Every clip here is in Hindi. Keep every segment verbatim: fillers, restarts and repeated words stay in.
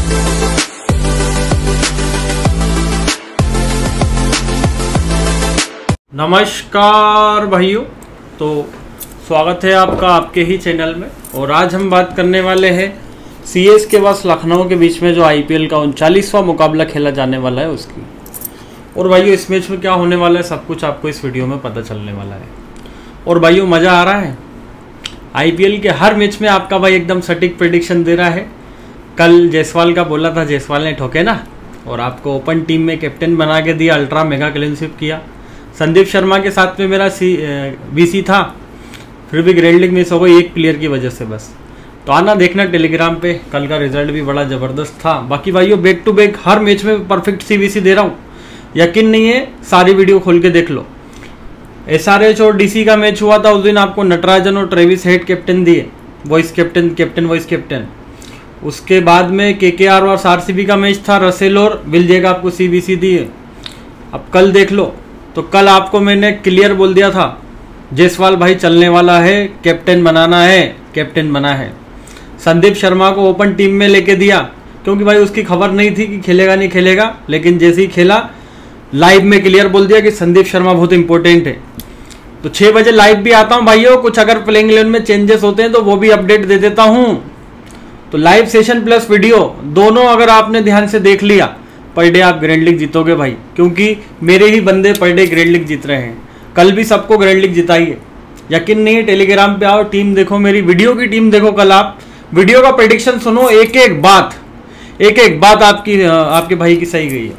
नमस्कार भाइयों, तो स्वागत है आपका आपके ही चैनल में। और आज हम बात करने वाले हैं सीएस के पास लखनऊ के बीच में जो आईपीएल का उनचालीसवां मुकाबला खेला जाने वाला है उसकी। और भाइयों इस मैच में क्या होने वाला है सब कुछ आपको इस वीडियो में पता चलने वाला है। और भाइयों मज़ा आ रहा है, आईपीएल के हर मैच में आपका भाई एकदम सटीक प्रेडिक्शन दे रहा है। कल जायसवाल का बोला था, जायसवाल ने ठोके ना, और आपको ओपन टीम में कैप्टन बना के दिया, अल्ट्रा मेगा क्लीन स्वीप किया। संदीप शर्मा के साथ में मेरा सी वीसी था, फिर भी ग्रैंड लीग मिस हो गई एक प्लेयर की वजह से बस। तो आना देखना टेलीग्राम पे, कल का रिजल्ट भी बड़ा ज़बरदस्त था। बाकी भाइयों बैक टू बैक हर मैच में परफेक्ट सीवीसी दे रहा हूँ, यकीन नहीं है सारी वीडियो खोल के देख लो। एसआरएच और डीसी का मैच हुआ था, उस दिन आपको नटराजन और ट्रेविस हेड कैप्टन दिए, vice captain captain vice captain. उसके बाद में केकेआर और आरसीबी का मैच था, रसेल और विलजे का आपको सीवीसी दिए। अब कल देख लो, तो कल आपको मैंने क्लियर बोल दिया था जायसवाल भाई चलने वाला है, कैप्टन बनाना है, कैप्टन बना है। संदीप शर्मा को ओपन टीम में लेके दिया, क्योंकि भाई उसकी खबर नहीं थी कि खेलेगा नहीं खेलेगा, लेकिन जैसे ही खेला लाइव में क्लियर बोल दिया कि संदीप शर्मा बहुत इंपॉर्टेंट है। तो छः बजे लाइव भी आता हूँ भाइयों, कुछ अगर प्लेइंग इलेवन में चेंजेस होते हैं तो वो भी अपडेट दे देता हूँ। तो लाइव सेशन प्लस वीडियो दोनों अगर आपने ध्यान से देख लिया, पर डे आप ग्रैंड लीग जीतोगे भाई, क्योंकि मेरे ही बंदे पर डे ग्रैंड लीग जीत रहे हैं। कल भी सबको ग्रैंड लीग जिताई है, यकीन नहीं है टेलीग्राम पे आओ, टीम देखो, मेरी वीडियो की टीम देखो, कल आप वीडियो का प्रेडिक्शन सुनो, एक एक बात एक एक बात आपकी आपके भाई की सही गई है।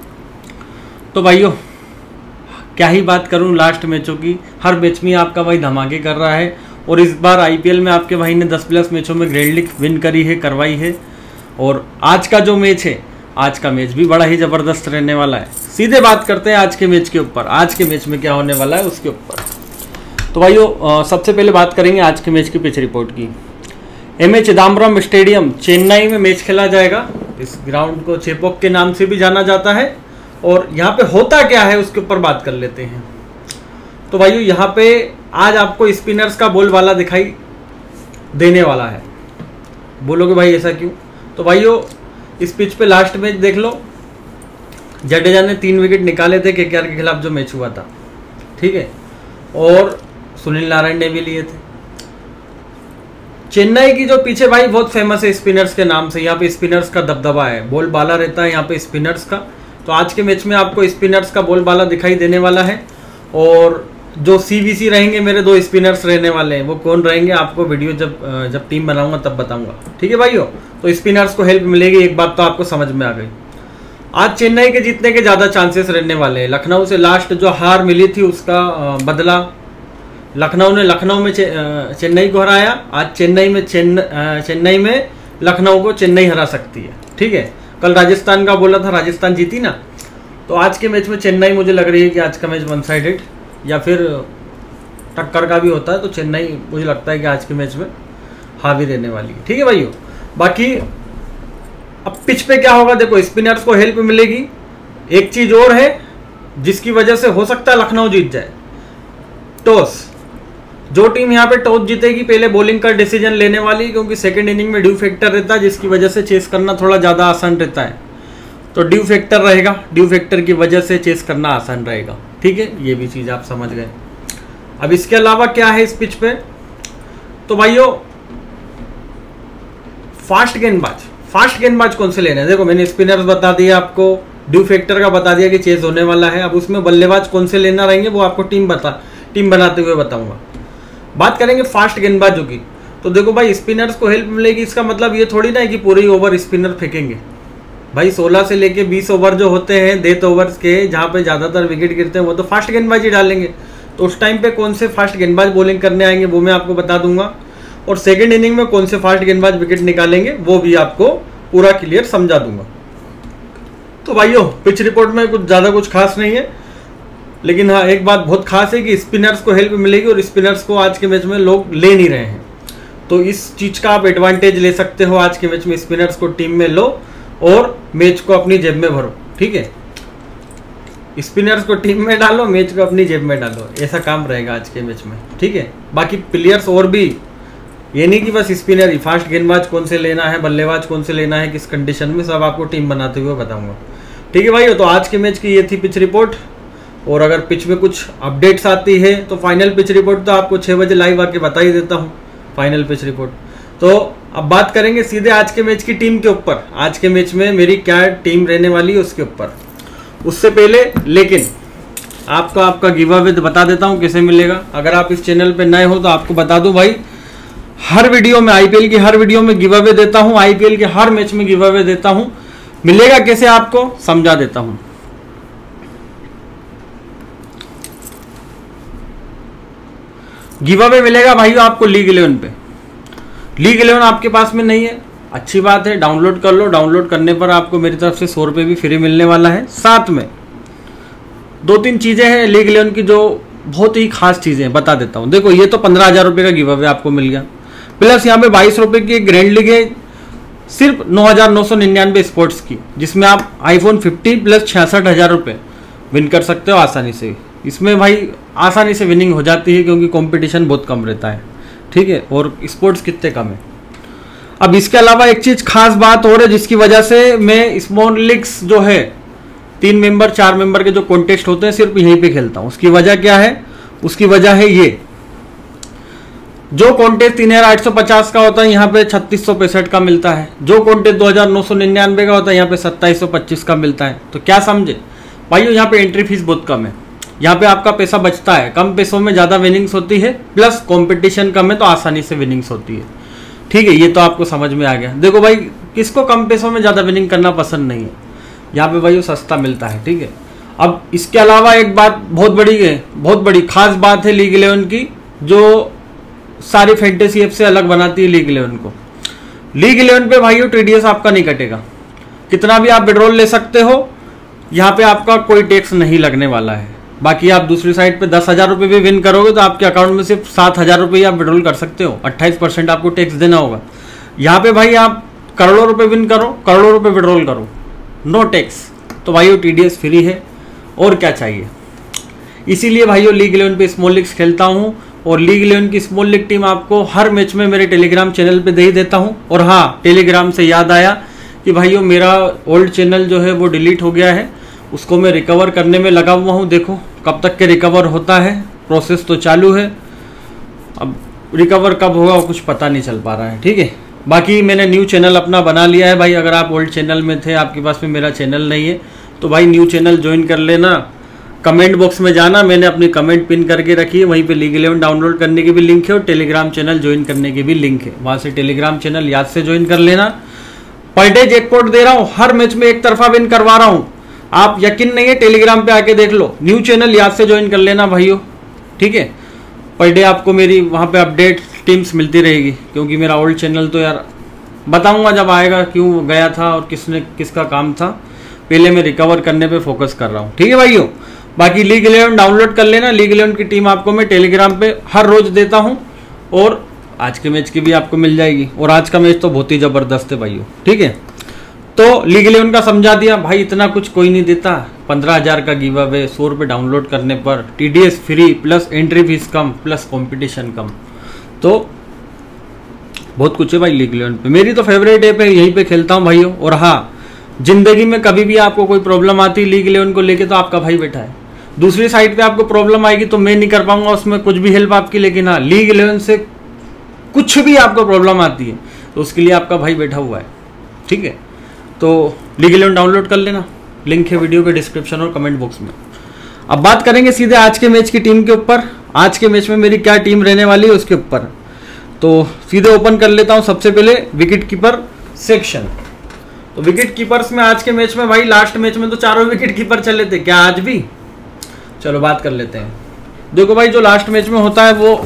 तो भाइयों क्या ही बात करूं लास्ट मैचों की, हर मैच में आपका भाई धमाके कर रहा है। और इस बार आईपीएल में आपके भाई ने दस प्लस मैचों में ग्रैंड लीग विन करी है, करवाई है। और आज का जो मैच है, आज का मैच भी बड़ा ही ज़बरदस्त रहने वाला है। सीधे बात करते हैं आज के मैच के ऊपर, आज के मैच में क्या होने वाला है उसके ऊपर। तो भाइयों सबसे पहले बात करेंगे आज के मैच की पिच रिपोर्ट की। M A Chidambaram stadium Chennai में मैच खेला जाएगा। इस ग्राउंड को चेपॉक के नाम से भी जाना जाता है। और यहाँ पे होता क्या है उसके ऊपर बात कर लेते हैं। तो भाइयों यहाँ पे आज आपको स्पिनर्स का बोलबाला दिखाई देने वाला है। बोलोगे भाई ऐसा क्यों? तो भाइयों इस पिच पे लास्ट मैच देख लो, जडेजा ने तीन विकेट निकाले थे केकेआर के खिलाफ जो मैच हुआ था, ठीक है, और सुनील नारायण ने भी लिए थे। चेन्नई की जो पीछे भाई बहुत फेमस है स्पिनर्स के नाम से, यहाँ पे स्पिनर्स का दबदबा है, बोलबाला रहता है यहाँ पे स्पिनर्स का। तो आज के मैच में आपको स्पिनर्स का बोलबाला दिखाई देने वाला है। और जो सीवीसी रहेंगे मेरे दो स्पिनर्स रहने वाले हैं, वो कौन रहेंगे आपको वीडियो जब जब टीम बनाऊंगा तब बताऊंगा, ठीक है भाइयों। तो स्पिनर्स को हेल्प मिलेगी, एक बात तो आपको समझ में आ गई। आज चेन्नई के जीतने के ज़्यादा चांसेस रहने वाले हैं। लखनऊ से लास्ट जो हार मिली थी उसका बदला लखनऊ ने लखनऊ में चे, चेन्नई को हराया। आज चेन्नई में चेन्नई में लखनऊ को चेन्नई हरा सकती है, ठीक है। कल राजस्थान का बोला था, राजस्थान जीती ना। तो आज के मैच में चेन्नई, मुझे लग रही है कि आज का मैच वन साइडेड या फिर टक्कर का भी होता है, तो चेन्नई मुझे लगता है कि आज के मैच में हावी रहने वाली है, ठीक है भाइयों। बाकी अब पिच पे क्या होगा, देखो स्पिनर्स को हेल्प मिलेगी। एक चीज और है जिसकी वजह से हो सकता है लखनऊ जीत जाए, टॉस। जो टीम यहाँ पे टॉस जीतेगी पहले बॉलिंग का डिसीजन लेने वाली, क्योंकि सेकंड इनिंग में ड्यू फैक्टर रहता है, जिसकी वजह से चेस करना थोड़ा ज़्यादा आसान रहता है। तो ड्यू फैक्टर रहेगा, ड्यू फैक्टर की वजह से चेस करना आसान रहेगा, ठीक है, ये भी चीज़ आप समझ गए। अब इसके अलावा क्या है इस पिच पे, तो भाइयों फास्ट गेंदबाज, फास्ट गेंदबाज कौन से लेने हैं, देखो मैंने स्पिनर्स बता दिया आपको, ड्यू फैक्टर का बता दिया कि चेस होने वाला है। अब उसमें बल्लेबाज कौन से लेना रहेंगे वो आपको टीम बता टीम बनाते हुए बताऊंगा। बात करेंगे फास्ट गेंदबाजों की, तो देखो भाई स्पिनर्स को हेल्प मिलेगी। इसका मतलब ये थोड़ी ना है कि पूरे ओवर स्पिनर फेंकेंगे भाई। सोलह से लेके बीस ओवर जो होते हैं डेथ ओवर्स के, जहाँ पे ज़्यादातर विकेट गिरते हैं, वो तो फास्ट गेंदबाजी डालेंगे। तो उस टाइम पे कौन से फास्ट गेंदबाज बॉलिंग करने आएंगे वो मैं आपको बता दूंगा। और सेकंड इनिंग में कौन से फास्ट गेंदबाज विकेट निकालेंगे वो भी आपको पूरा क्लियर समझा दूंगा। तो भाइयों पिच रिपोर्ट में कुछ ज़्यादा कुछ खास नहीं है, लेकिन हाँ एक बात बहुत खास है कि स्पिनर्स को हेल्प मिलेगी, और स्पिनर्स को आज के मैच में लोग ले नहीं रहे हैं। तो इस चीज़ का आप एडवांटेज ले सकते हो, आज के मैच में स्पिनर्स को टीम में लो और मैच को अपनी जेब में भरो, ठीक है। स्पिनर्स को टीम में डालो, मैच को अपनी जेब में डालो, ऐसा काम रहेगा आज के मैच में, ठीक है। बाकी प्लेयर्स और भी ये नहीं कि बस स्पिनर, फास्ट गेंदबाज कौन से लेना है, बल्लेबाज कौन से लेना है, किस कंडीशन में, सब आपको टीम बनाते हुए बताऊंगा। ठीक है भाई, तो आज के मैच की ये थी पिच रिपोर्ट। और अगर पिच में कुछ अपडेट्स आती है तो फाइनल पिच रिपोर्ट तो आपको छः बजे लाइव आके बता ही देता हूँ, फाइनल पिच रिपोर्ट। तो अब बात करेंगे सीधे आज के मैच की टीम के ऊपर, आज के मैच में मेरी क्या टीम रहने वाली है उसके ऊपर। उससे पहले लेकिन आपको आपका गिव अवे बता देता हूँ कैसे मिलेगा। अगर आप इस चैनल पे नए हो तो आपको बता दूं भाई, हर वीडियो में आईपीएल की हर वीडियो में गिव अवे देता हूँ, आईपीएल के हर मैच में गिव अवे देता हूँ। मिलेगा कैसे आपको समझा देता हूँ। गिव अवे मिलेगा भाइयों आपको लीग इलेवन पे। लीग इलेवन आपके पास में नहीं है, अच्छी बात है, डाउनलोड कर लो। डाउनलोड करने पर आपको मेरी तरफ से सौ रुपये भी फ्री मिलने वाला है। साथ में दो तीन चीज़ें हैं लीग इलेवन की जो बहुत ही खास चीज़ें बता देता हूँ। देखो, ये तो पंद्रह हज़ार रुपये का गिव अवे आपको मिल गया, प्लस यहाँ पे बाईस रुपये की ग्रैंड लीग है, सिर्फ नौ हज़ार नौ सौ निन्यानवे स्पोर्ट्स की, जिसमें आप आईफोन फिफ्टी प्लस छियासठ हज़ार रुपये विन कर सकते हो आसानी से। इसमें भाई आसानी से विनिंग हो जाती है क्योंकि कंपटीशन बहुत कम रहता है। ठीक है, और स्पोर्ट्स कितने कम है। अब इसके अलावा एक चीज़ खास बात और है जिसकी वजह से मैं स्मॉल लीग्स जो है, तीन मेंबर चार मेंबर के जो कॉन्टेस्ट होते हैं, सिर्फ यहीं पे खेलता हूँ। उसकी वजह क्या है? उसकी वजह है ये, जो कॉन्टेस्ट तीन हजार आठ सौ पचास का होता है यहाँ पे छत्तीस सौ पैंसठ का मिलता है। जो कॉन्टेस्ट दो हजार नौ सौ निन्यानवे का होता है यहाँ पे सत्ताईस सौ पच्चीस का मिलता है। तो क्या समझे भाइयों, यहाँ पे एंट्री फीस बहुत कम है, यहाँ पे आपका पैसा बचता है, कम पैसों में ज़्यादा विनिंग्स होती है, प्लस कंपटीशन कम है तो आसानी से विनिंग्स होती है। ठीक है, ये तो आपको समझ में आ गया। देखो भाई, किसको कम पैसों में ज़्यादा विनिंग करना पसंद नहीं है, यहाँ पे भाई सस्ता मिलता है। ठीक है, अब इसके अलावा एक बात बहुत बड़ी है, बहुत बड़ी खास बात है लीग इलेवन की, जो सारी फैंटेसी ऐप से अलग बनाती है लीग इलेवन को। लीग इलेवन पे भाइयों टीडीएस आपका नहीं कटेगा, कितना भी आप विड्रॉल ले सकते हो, यहाँ पे आपका कोई टैक्स नहीं लगने वाला है। बाकी आप दूसरी साइड पे दस हजार रुपये भी विन करोगे तो आपके अकाउंट में सिर्फ सात हजार रुपये आप विड्रॉल कर सकते हो, अट्ठाईस परसेंट आपको टैक्स देना होगा। यहाँ पे भाई आप करोड़ों रुपए विन करो, करोड़ों रुपए विड्रॉल करो, नो टैक्स। तो भाइयों टीडीएस फ्री है, और क्या चाहिए। इसीलिए भाइयों लीग इलेवन पे स्मॉल लीग्स खेलता हूँ, और लीग इलेवन की स्मॉल लीग टीम आपको हर मैच में मेरे टेलीग्राम चैनल पे दे ही देता हूँ। और हाँ, टेलीग्राम से याद आया कि भाइयों मेरा ओल्ड चैनल जो है वो डिलीट हो गया है, उसको मैं रिकवर करने में लगा हुआ हूँ। देखो कब तक के रिकवर होता है, प्रोसेस तो चालू है, अब रिकवर कब होगा वो कुछ पता नहीं चल पा रहा है। ठीक है, बाकी मैंने न्यू चैनल अपना बना लिया है भाई। अगर आप ओल्ड चैनल में थे, आपके पास में मेरा चैनल नहीं है, तो भाई न्यू चैनल ज्वाइन कर लेना। कमेंट बॉक्स में जाना, मैंने अपनी कमेंट पिन करके रखी है, वहीं पे लीग इलेवन डाउनलोड करने की भी लिंक है और टेलीग्राम चैनल ज्वाइन करने की भी लिंक है, वहाँ से टेलीग्राम चैनल याद से ज्वाइन कर लेना। पर डे जैकपॉट दे रहा हूँ, हर मैच में एक तरफा विन करवा रहा हूँ। आप यकीन नहीं है, टेलीग्राम पे आके देख लो, न्यू चैनल याद से ज्वाइन कर लेना भाइयों। ठीक है, पर डे आपको मेरी वहाँ पे अपडेट टीम्स मिलती रहेगी, क्योंकि मेरा ओल्ड चैनल तो यार बताऊंगा जब आएगा क्यों गया था और किसने किसका काम था। पहले मैं रिकवर करने पे फोकस कर रहा हूँ। ठीक है भाइयों, बाकी लीग इलेवन डाउनलोड कर लेना। लीग इलेवन की टीम आपको मैं टेलीग्राम पे हर रोज देता हूँ, और आज के मैच की भी आपको मिल जाएगी। और आज का मैच तो बहुत ही ज़बरदस्त है भाइयों। ठीक है, तो लीग इलेवन का समझा दिया भाई, इतना कुछ कोई नहीं देता। पंद्रह हजार का गिव अवे, सौ रुपये डाउनलोड करने पर, TDS free, plus entry fees कम, प्लस कंपटीशन कम, तो बहुत कुछ है भाई लीग इलेवन पे। मेरी तो फेवरेट ऐप है, यहीं पे खेलता हूँ भाइयों। और हाँ, जिंदगी में कभी भी आपको कोई प्रॉब्लम आती है लीग इलेवन को लेके, तो आपका भाई बैठा है। दूसरी साइड पे आपको प्रॉब्लम आएगी तो मैं नहीं कर पाऊंगा उसमें कुछ भी हेल्प आपकी, लेकिन हाँ, लीग इलेवन से कुछ भी आपको प्रॉब्लम आती है तो उसके लिए आपका भाई बैठा हुआ है। ठीक है, तो लीग इलेवन डाउनलोड कर लेना, लिंक है वीडियो के डिस्क्रिप्शन और कमेंट बॉक्स में। अब बात करेंगे सीधे आज के मैच की टीम के ऊपर। आज के मैच में मेरी क्या टीम रहने वाली है उसके ऊपर। तो सीधे ओपन कर लेता हूं सबसे पहले विकेट कीपर सेक्शन। तो विकेट कीपर्स में आज के मैच में भाई, लास्ट मैच में तो चारों विकेट कीपर चले थे, क्या आज भी? चलो बात कर लेते हैं। देखो भाई, जो लास्ट मैच में होता है वो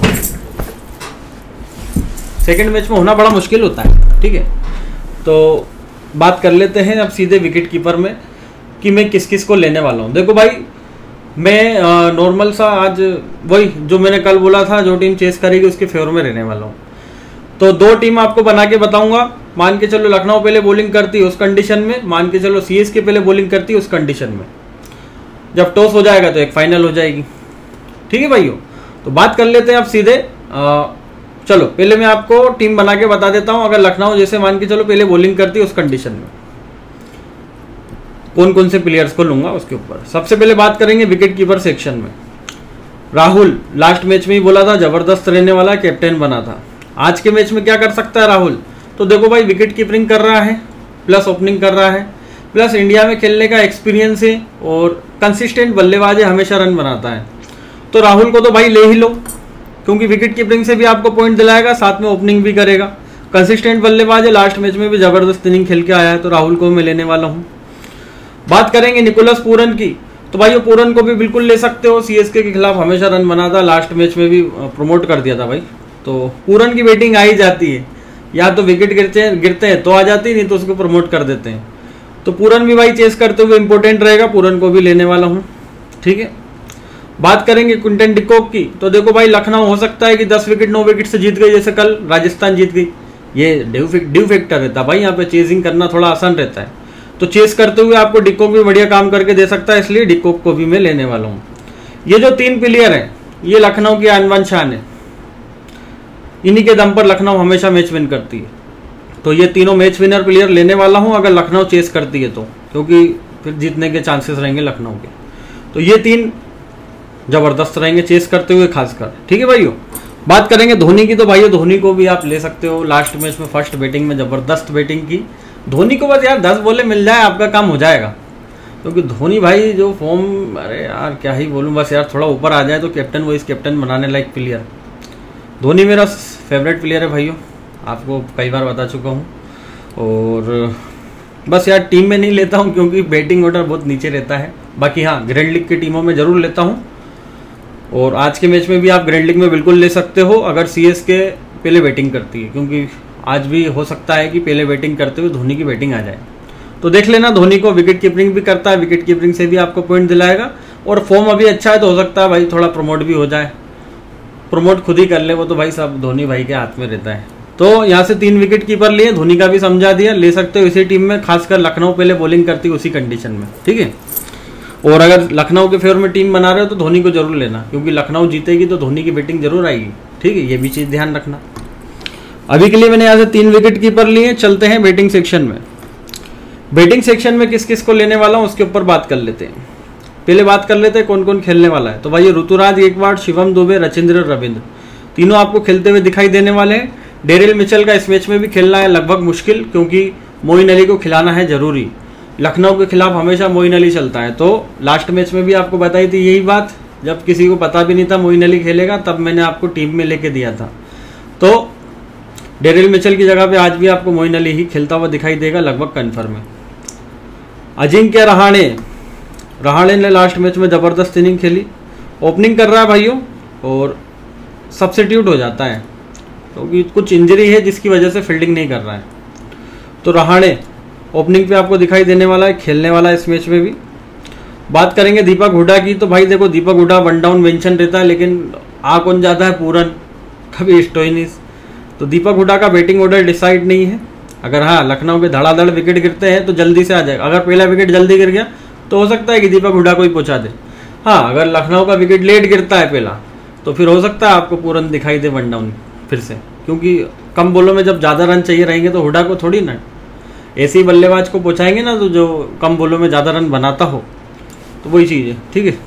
सेकंड मैच में होना बड़ा मुश्किल होता है। ठीक है, तो बात कर लेते हैं अब सीधे विकेट कीपर में कि मैं किस किस को लेने वाला हूँ। देखो भाई, मैं नॉर्मल सा आज वही जो मैंने कल बोला था, जो टीम चेस करेगी उसके फेवर में रहने वाला हूँ। तो दो टीम आपको बना के बताऊंगा। मान के चलो लखनऊ पहले बॉलिंग करती है उस कंडीशन में, मान के चलो सीएसके पहले बॉलिंग करती है उस कंडीशन में। जब टॉस हो जाएगा तो एक फाइनल हो जाएगी। ठीक है भाइयों, तो बात कर लेते हैं अब सीधे चलो पहले मैं आपको टीम बना के बता देता हूं। अगर लखनऊ जैसे मान के चलो पहले बॉलिंग करती है, उस कंडीशन में कौन कौन से प्लेयर्स को लूंगा उसके ऊपर। सबसे पहले बात करेंगे विकेट कीपर सेक्शन में। राहुल लास्ट मैच में ही बोला था जबरदस्त रहने वाला, कैप्टन बना था। आज के मैच में क्या कर सकता है राहुल, तो देखो भाई विकेट कीपिंग कर रहा है, प्लस ओपनिंग कर रहा है, प्लस इंडिया में खेलने का एक्सपीरियंस है और कंसिस्टेंट बल्लेबाज है, हमेशा रन बनाता है। तो राहुल को तो भाई ले ही लो, क्योंकि विकेट कीपिंग से भी आपको पॉइंट दिलाएगा, साथ में ओपनिंग भी करेगा, कंसिस्टेंट बल्लेबाज है, लास्ट मैच में भी जबरदस्त इनिंग खेल के आया है, तो राहुल को मैं लेने वाला हूँ। बात करेंगे निकोलस पूरन की, तो भाई वो पूरन को भी बिल्कुल ले सकते हो, सीएसके के खिलाफ हमेशा रन बनाता, लास्ट मैच में भी प्रमोट कर दिया था भाई। तो पूरन की बैटिंग आ ही जाती है, या तो विकेट गिरते गिरते हैं तो आ जाती, नहीं तो उसको प्रमोट कर देते हैं। तो पूरन भी भाई चेस करते हुए इंपॉर्टेंट रहेगा, पूरन को भी लेने वाला हूँ, ठीक है। बात करेंगे क्विंटन डिकॉक की, तो देखो भाई लखनऊ हो सकता है कि दस विकेट नौ विकेट से जीत गई, जैसे कल राजस्थान जीत गई, ये ड्यू ड्यू फैक्टर रहता है भाई, यहाँ पे चेजिंग करना थोड़ा आसान रहता है। तो चेस करते हुए आपको डिकॉक भी बढ़िया काम करके दे सकता है, इसलिए डिकॉक को भी मैं लेने वाला हूँ। ये जो तीन प्लेयर हैं ये लखनऊ की आनबान शान है, इन्हीं के दम पर लखनऊ हमेशा मैच विन करती है। तो ये तीनों मैच विनर प्लेयर लेने वाला हूँ अगर लखनऊ चेस करती है तो, क्योंकि फिर जीतने के चांसेस रहेंगे लखनऊ के। तो ये तीन जबरदस्त रहेंगे चेस करते हुए खासकर, ठीक है भाइयों। बात करेंगे धोनी की, तो भाइयों धोनी को भी आप ले सकते हो, लास्ट मैच में फर्स्ट बैटिंग में जबरदस्त बैटिंग की। धोनी को बस यार दस बॉले मिल जाए आपका काम हो जाएगा, क्योंकि धोनी भाई जो फॉर्म, अरे यार क्या ही बोलूँ, बस यार थोड़ा ऊपर आ जाए तो कैप्टन वाइस कैप्टन बनाने लायक प्लेयर। धोनी मेरा फेवरेट प्लेयर है भाइयों, आपको कई बार बता चुका हूँ। और बस यार टीम में नहीं लेता हूँ क्योंकि बैटिंग ऑर्डर बहुत नीचे रहता है, बाकी हाँ ग्रैंड लीग की टीमों में जरूर लेता हूँ। और आज के मैच में भी आप ग्रैंड लीग में बिल्कुल ले सकते हो अगर सीएसके पहले बैटिंग करती है, क्योंकि आज भी हो सकता है कि पहले बैटिंग करते हुए धोनी की बैटिंग आ जाए। तो देख लेना, धोनी को विकेट कीपिंग भी करता है, विकेट कीपिंग से भी आपको पॉइंट दिलाएगा, और फॉर्म अभी अच्छा है तो हो सकता है भाई थोड़ा प्रमोट भी हो जाए, प्रमोट खुद ही कर ले वो तो भाई सब धोनी भाई के हाथ में रहता है। तो यहाँ से तीन विकेट कीपर लिए, धोनी का भी समझा दिया, ले सकते हो इसी टीम में, खासकर लखनऊ पहले बॉलिंग करती उसी कंडीशन में, ठीक है। और अगर लखनऊ के फेवर में टीम बना रहे हो तो धोनी को जरूर लेना, क्योंकि लखनऊ जीतेगी तो धोनी की बैटिंग जरूर आएगी, ठीक है, ये भी चीज़ ध्यान रखना। अभी के लिए मैंने यहाँ से तीन विकेट कीपर लिए, चलते हैं बैटिंग सेक्शन में। बैटिंग सेक्शन में किस किस को लेने वाला हूँ उसके ऊपर बात कर लेते हैं। पहले बात कर लेते हैं कौन कौन खेलने वाला है। तो भाई ऋतुराज गायकवाड़, शिवम दुबे, रचिंद्र रविंद्र, तीनों आपको खेलते हुए दिखाई देने वाले हैं। डेरिल मिचेल का इस मैच में भी खेलना है लगभग मुश्किल, क्योंकि मोइन अली को खिलाना है जरूरी। लखनऊ के खिलाफ हमेशा मोइन अली चलता है, तो लास्ट मैच में भी आपको बताई थी यही बात, जब किसी को पता भी नहीं था मोइन अली खेलेगा, तब मैंने आपको टीम में लेके दिया था। तो डेरिल मिचेल की जगह पे आज भी आपको मोइन अली ही खेलता हुआ दिखाई देगा, लगभग कन्फर्म है। अजिंक्य रहाणे, रहाणे ने लास्ट मैच में जबरदस्त इनिंग खेली, ओपनिंग कर रहा है भाइयों, और सब्स्टिट्यूट हो जाता है क्योंकि तो कुछ इंजरी है जिसकी वजह से फील्डिंग नहीं कर रहा है। तो रहाणे ओपनिंग पे आपको दिखाई देने वाला है, खेलने वाला है इस मैच में भी। बात करेंगे दीपक हुड्डा की, तो भाई देखो Deepak Hooda one down mention रहता है, लेकिन आ कौन जाता है, पूरन कभी स्टोइनिस। तो दीपक हुड्डा का बैटिंग ऑर्डर डिसाइड नहीं है। अगर हाँ लखनऊ के धड़ाधड़ विकेट गिरते हैं तो जल्दी से आ जाएगा, अगर पहला विकेट जल्दी गिर गया तो हो सकता है कि दीपक हुड्डा को ही पहुंचा दे। हाँ अगर लखनऊ का विकेट लेट गिरता है पहला, तो फिर हो सकता है आपको पूरन दिखाई दे वन डाउन फिर से, क्योंकि कम बॉलों में जब ज़्यादा रन चाहिए रहेंगे तो हुड्डा को थोड़ी ना ऐसे ही बल्लेबाज को पहुंचाएंगे ना, तो जो कम बॉलों में ज़्यादा रन बनाता हो, तो वही चीज़ है, ठीक है।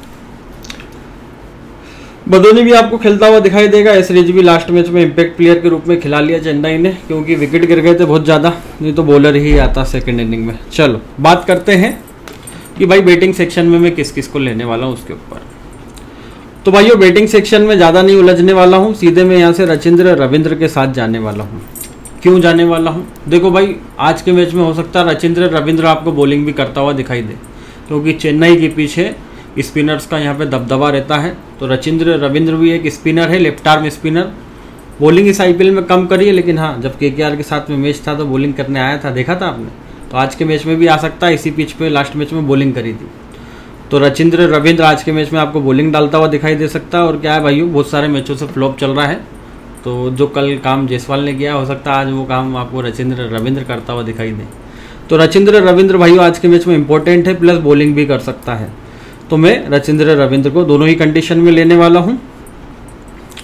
बदोनी भी आपको खेलता हुआ दिखाई देगा। एसरेज भी लास्ट मैच में इम्पैक्ट प्लेयर के रूप में खिला लिया चेन्नई ने, क्योंकि विकेट गिर गए थे बहुत ज़्यादा, नहीं तो बॉलर ही आता सेकंड इनिंग में। चलो बात करते हैं कि भाई बैटिंग सेक्शन में मैं किस किस को लेने वाला हूँ उसके ऊपर। तो भाइयों बैटिंग सेक्शन में ज़्यादा नहीं उलझने वाला हूँ, सीधे मैं यहाँ से रचिंद्र रविंद्र के साथ जाने वाला हूँ। क्यों जाने वाला हूँ, देखो भाई आज के मैच में हो सकता है रचिंद्र रविंद्र आपको बॉलिंग भी करता हुआ दिखाई दे, क्योंकि चेन्नई के पीछे स्पिनर्स का यहाँ पे दबदबा रहता है। तो रचिंद्र रविंद्र भी एक स्पिनर है, लेफ्ट आर्म स्पिनर। बॉलिंग इस आईपीएल में कम करी है, लेकिन हाँ जब केकेआर के साथ में मैच था तो बॉलिंग करने आया था, देखा था आपने। तो आज के मैच में भी आ सकता है, इसी पिच पे लास्ट मैच में बॉलिंग करी थी। तो रचिंद्र रविंद्र आज के मैच में आपको बॉलिंग डालता हुआ दिखाई दे सकता है। और क्या है भाइयों, बहुत सारे मैचों से फ्लॉप चल रहा है, तो जो कल काम जायसवाल ने किया हो सकता है आज वो काम आपको रचिंद्र रविंद्र करता हुआ दिखाई दे। तो रचिंद्र रविंद्र भाइयों आज के मैच में इंपॉर्टेंट है, प्लस बॉलिंग भी कर सकता है। तो मैं रचिंद्र रविंद्र को दोनों ही कंडीशन में लेने वाला हूं।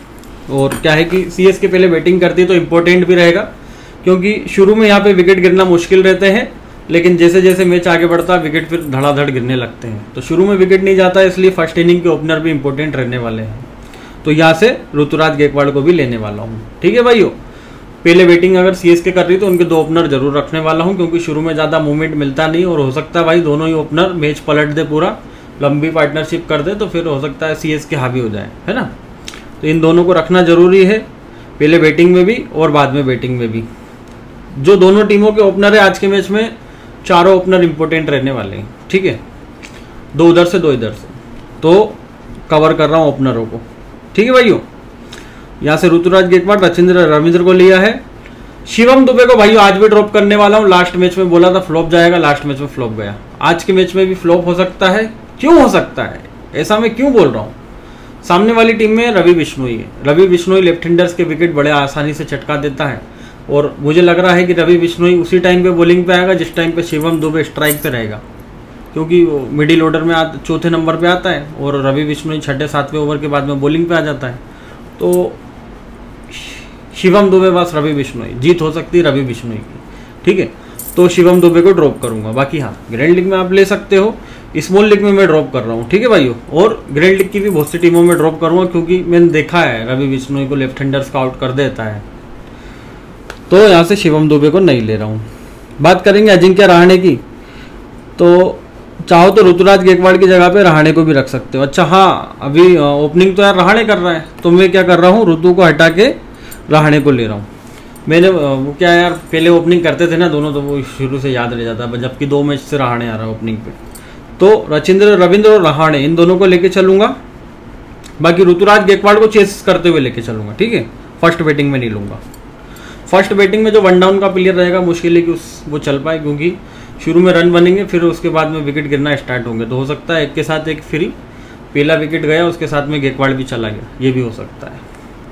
और क्या है कि सीएसके पहले बैटिंग करती है तो इम्पोर्टेंट भी रहेगा, क्योंकि शुरू में यहाँ पे विकेट गिरना मुश्किल रहते हैं, लेकिन जैसे जैसे मैच आगे बढ़ता है विकेट फिर धड़ाधड़ गिरने लगते हैं। तो शुरू में विकेट नहीं जाता है, इसलिए फर्स्ट इनिंग के ओपनर भी इंपॉर्टेंट रहने वाले हैं। तो यहाँ से ऋतुराज गायकवाड़ को भी लेने वाला हूँ। ठीक है भाइयों, पहले बैटिंग अगर सीएसके कर रही तो उनके दो ओपनर जरूर रखने वाला हूँ, क्योंकि शुरू में ज़्यादा मूवमेंट मिलता नहीं, और हो सकता है भाई दोनों ही ओपनर मैच पलट दे, पूरा लंबी पार्टनरशिप कर दे, तो फिर हो सकता है सीएसके हावी हो जाए, है ना। तो इन दोनों को रखना जरूरी है, पहले बैटिंग में भी और बाद में बैटिंग में भी। जो दोनों टीमों के ओपनर है आज के मैच में, चारों ओपनर इंपॉर्टेंट रहने वाले हैं। ठीक है, दो उधर से दो इधर से, तो कवर कर रहा हूँ ओपनरों को। ठीक है भाइयों, यहाँ से ऋतुराज गायकवाड़, रचिंद्र रविंद्र को लिया है। शिवम दुबे को भाइयों आज भी ड्रॉप करने वाला हूँ। लास्ट मैच में बोला था फ्लॉप जाएगा, लास्ट मैच में फ्लॉप गया। आज के मैच में भी फ्लॉप हो सकता है। क्यों हो सकता है ऐसा, मैं क्यों बोल रहा हूँ? सामने वाली टीम में रवि बिश्नोई है। रवि बिश्नोई लेफ्ट हैंडर्स के विकेट बड़े आसानी से चटका देता है, और मुझे लग रहा है कि रवि बिश्नोई उसी टाइम पे बॉलिंग पे आएगा जिस टाइम पे शिवम दुबे स्ट्राइक पे रहेगा, क्योंकि वो मिडिल ऑर्डर में आ, चौथे नंबर पे आता है, और रवि बिश्नोई छठे सातवें ओवर के बाद में बॉलिंग पे आ जाता है। तो शिवम दुबे बस रवि बिश्नोई, जीत हो सकती है रवि बिश्नोई की। ठीक है, तो शिवम दुबे को ड्रॉप करूंगा। बाकी हाँ, ग्रैंड लीग में आप ले सकते हो, स्मॉल लीग में मैं ड्रॉप कर रहा हूँ। ठीक है भाइयों, और ग्रैंड लीग की भी बहुत सी टीमों में ड्रॉप करूंगा, क्योंकि मैंने देखा है रवि बिश्नोई को लेफ्ट हैंडर्स का आउट कर देता है। तो यहाँ से शिवम दुबे को नहीं ले रहा हूँ। बात करेंगे अजिंक्य रहाणे की, तो चाहो तो ऋतुराज गायकवाड़ की जगह पे रहाणे को भी रख सकते हो। अच्छा हाँ, अभी ओपनिंग तो यार रहाणे कर रहा है, तो मैं क्या कर रहा हूँ, ऋतु को हटा के रहाणे को ले रहा हूँ। मैंने वो क्या यार, पहले ओपनिंग करते थे ना दोनों, तो वो शुरू से याद रह जाता है, जबकि दो मैच से रहाणे आ रहा है ओपनिंग पे। तो रचिंद्र रविंद्र और रहाणे, इन दोनों को लेके चलूंगा। बाकी ऋतुराज गायकवाड़ को चेस करते हुए लेके चलूंगा। ठीक है, फर्स्ट बैटिंग में नहीं लूंगा। फर्स्ट बैटिंग में जो वन डाउन का प्लेयर रहेगा मुश्किल है कि उस वो चल पाए, क्योंकि शुरू में रन बनेंगे, फिर उसके बाद में विकेट गिरना स्टार्ट होंगे। तो हो सकता है एक के साथ एक फ्री, पहला विकेट गया उसके साथ में गायकवाड़ भी चला गया, ये भी हो सकता है।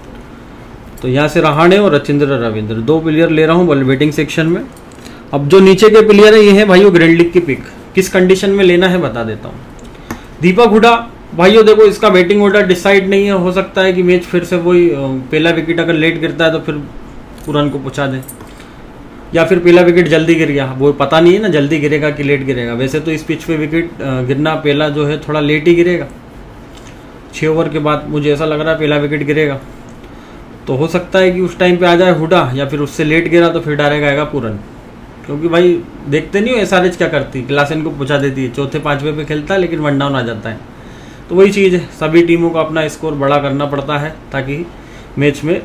तो यहाँ से रहाणे और रचिंद्र रविंद्र दो प्लेयर ले रहा हूँ बैटिंग सेक्शन में। अब जो नीचे के प्लेयर है ये है भाइयों ग्रैंड लीग की पिक। किस कंडीशन में लेना है बता देता हूँ। दीपक हुडा भाइयों, देखो इसका बैटिंग ऑर्डर डिसाइड नहीं है, हो सकता है कि मैच फिर से वही पहला विकेट अगर लेट गिरता है तो फिर पूरन को पहुँचा दे, या फिर पहला विकेट जल्दी गिर गया, वो पता नहीं है ना जल्दी गिरेगा कि लेट गिरेगा। वैसे तो इस पिच पे विकेट गिरना पहला जो है थोड़ा लेट ही गिरेगा, छः ओवर के बाद मुझे ऐसा लग रहा है पहला विकेट गिरेगा। तो हो सकता है कि उस टाइम पे आ जाए हुडा, या फिर उससे लेट गिरा तो फिर डायरेक्ट आएगा पूरन, क्योंकि भाई देखते नहीं हो एसआरएच क्या करती, क्लासन को पहुंचा देती है, चौथे पांचवे पे खेलता है लेकिन वन डाउन आ जाता है। तो वही चीज़ है, सभी टीमों को अपना स्कोर बड़ा करना पड़ता है ताकि मैच में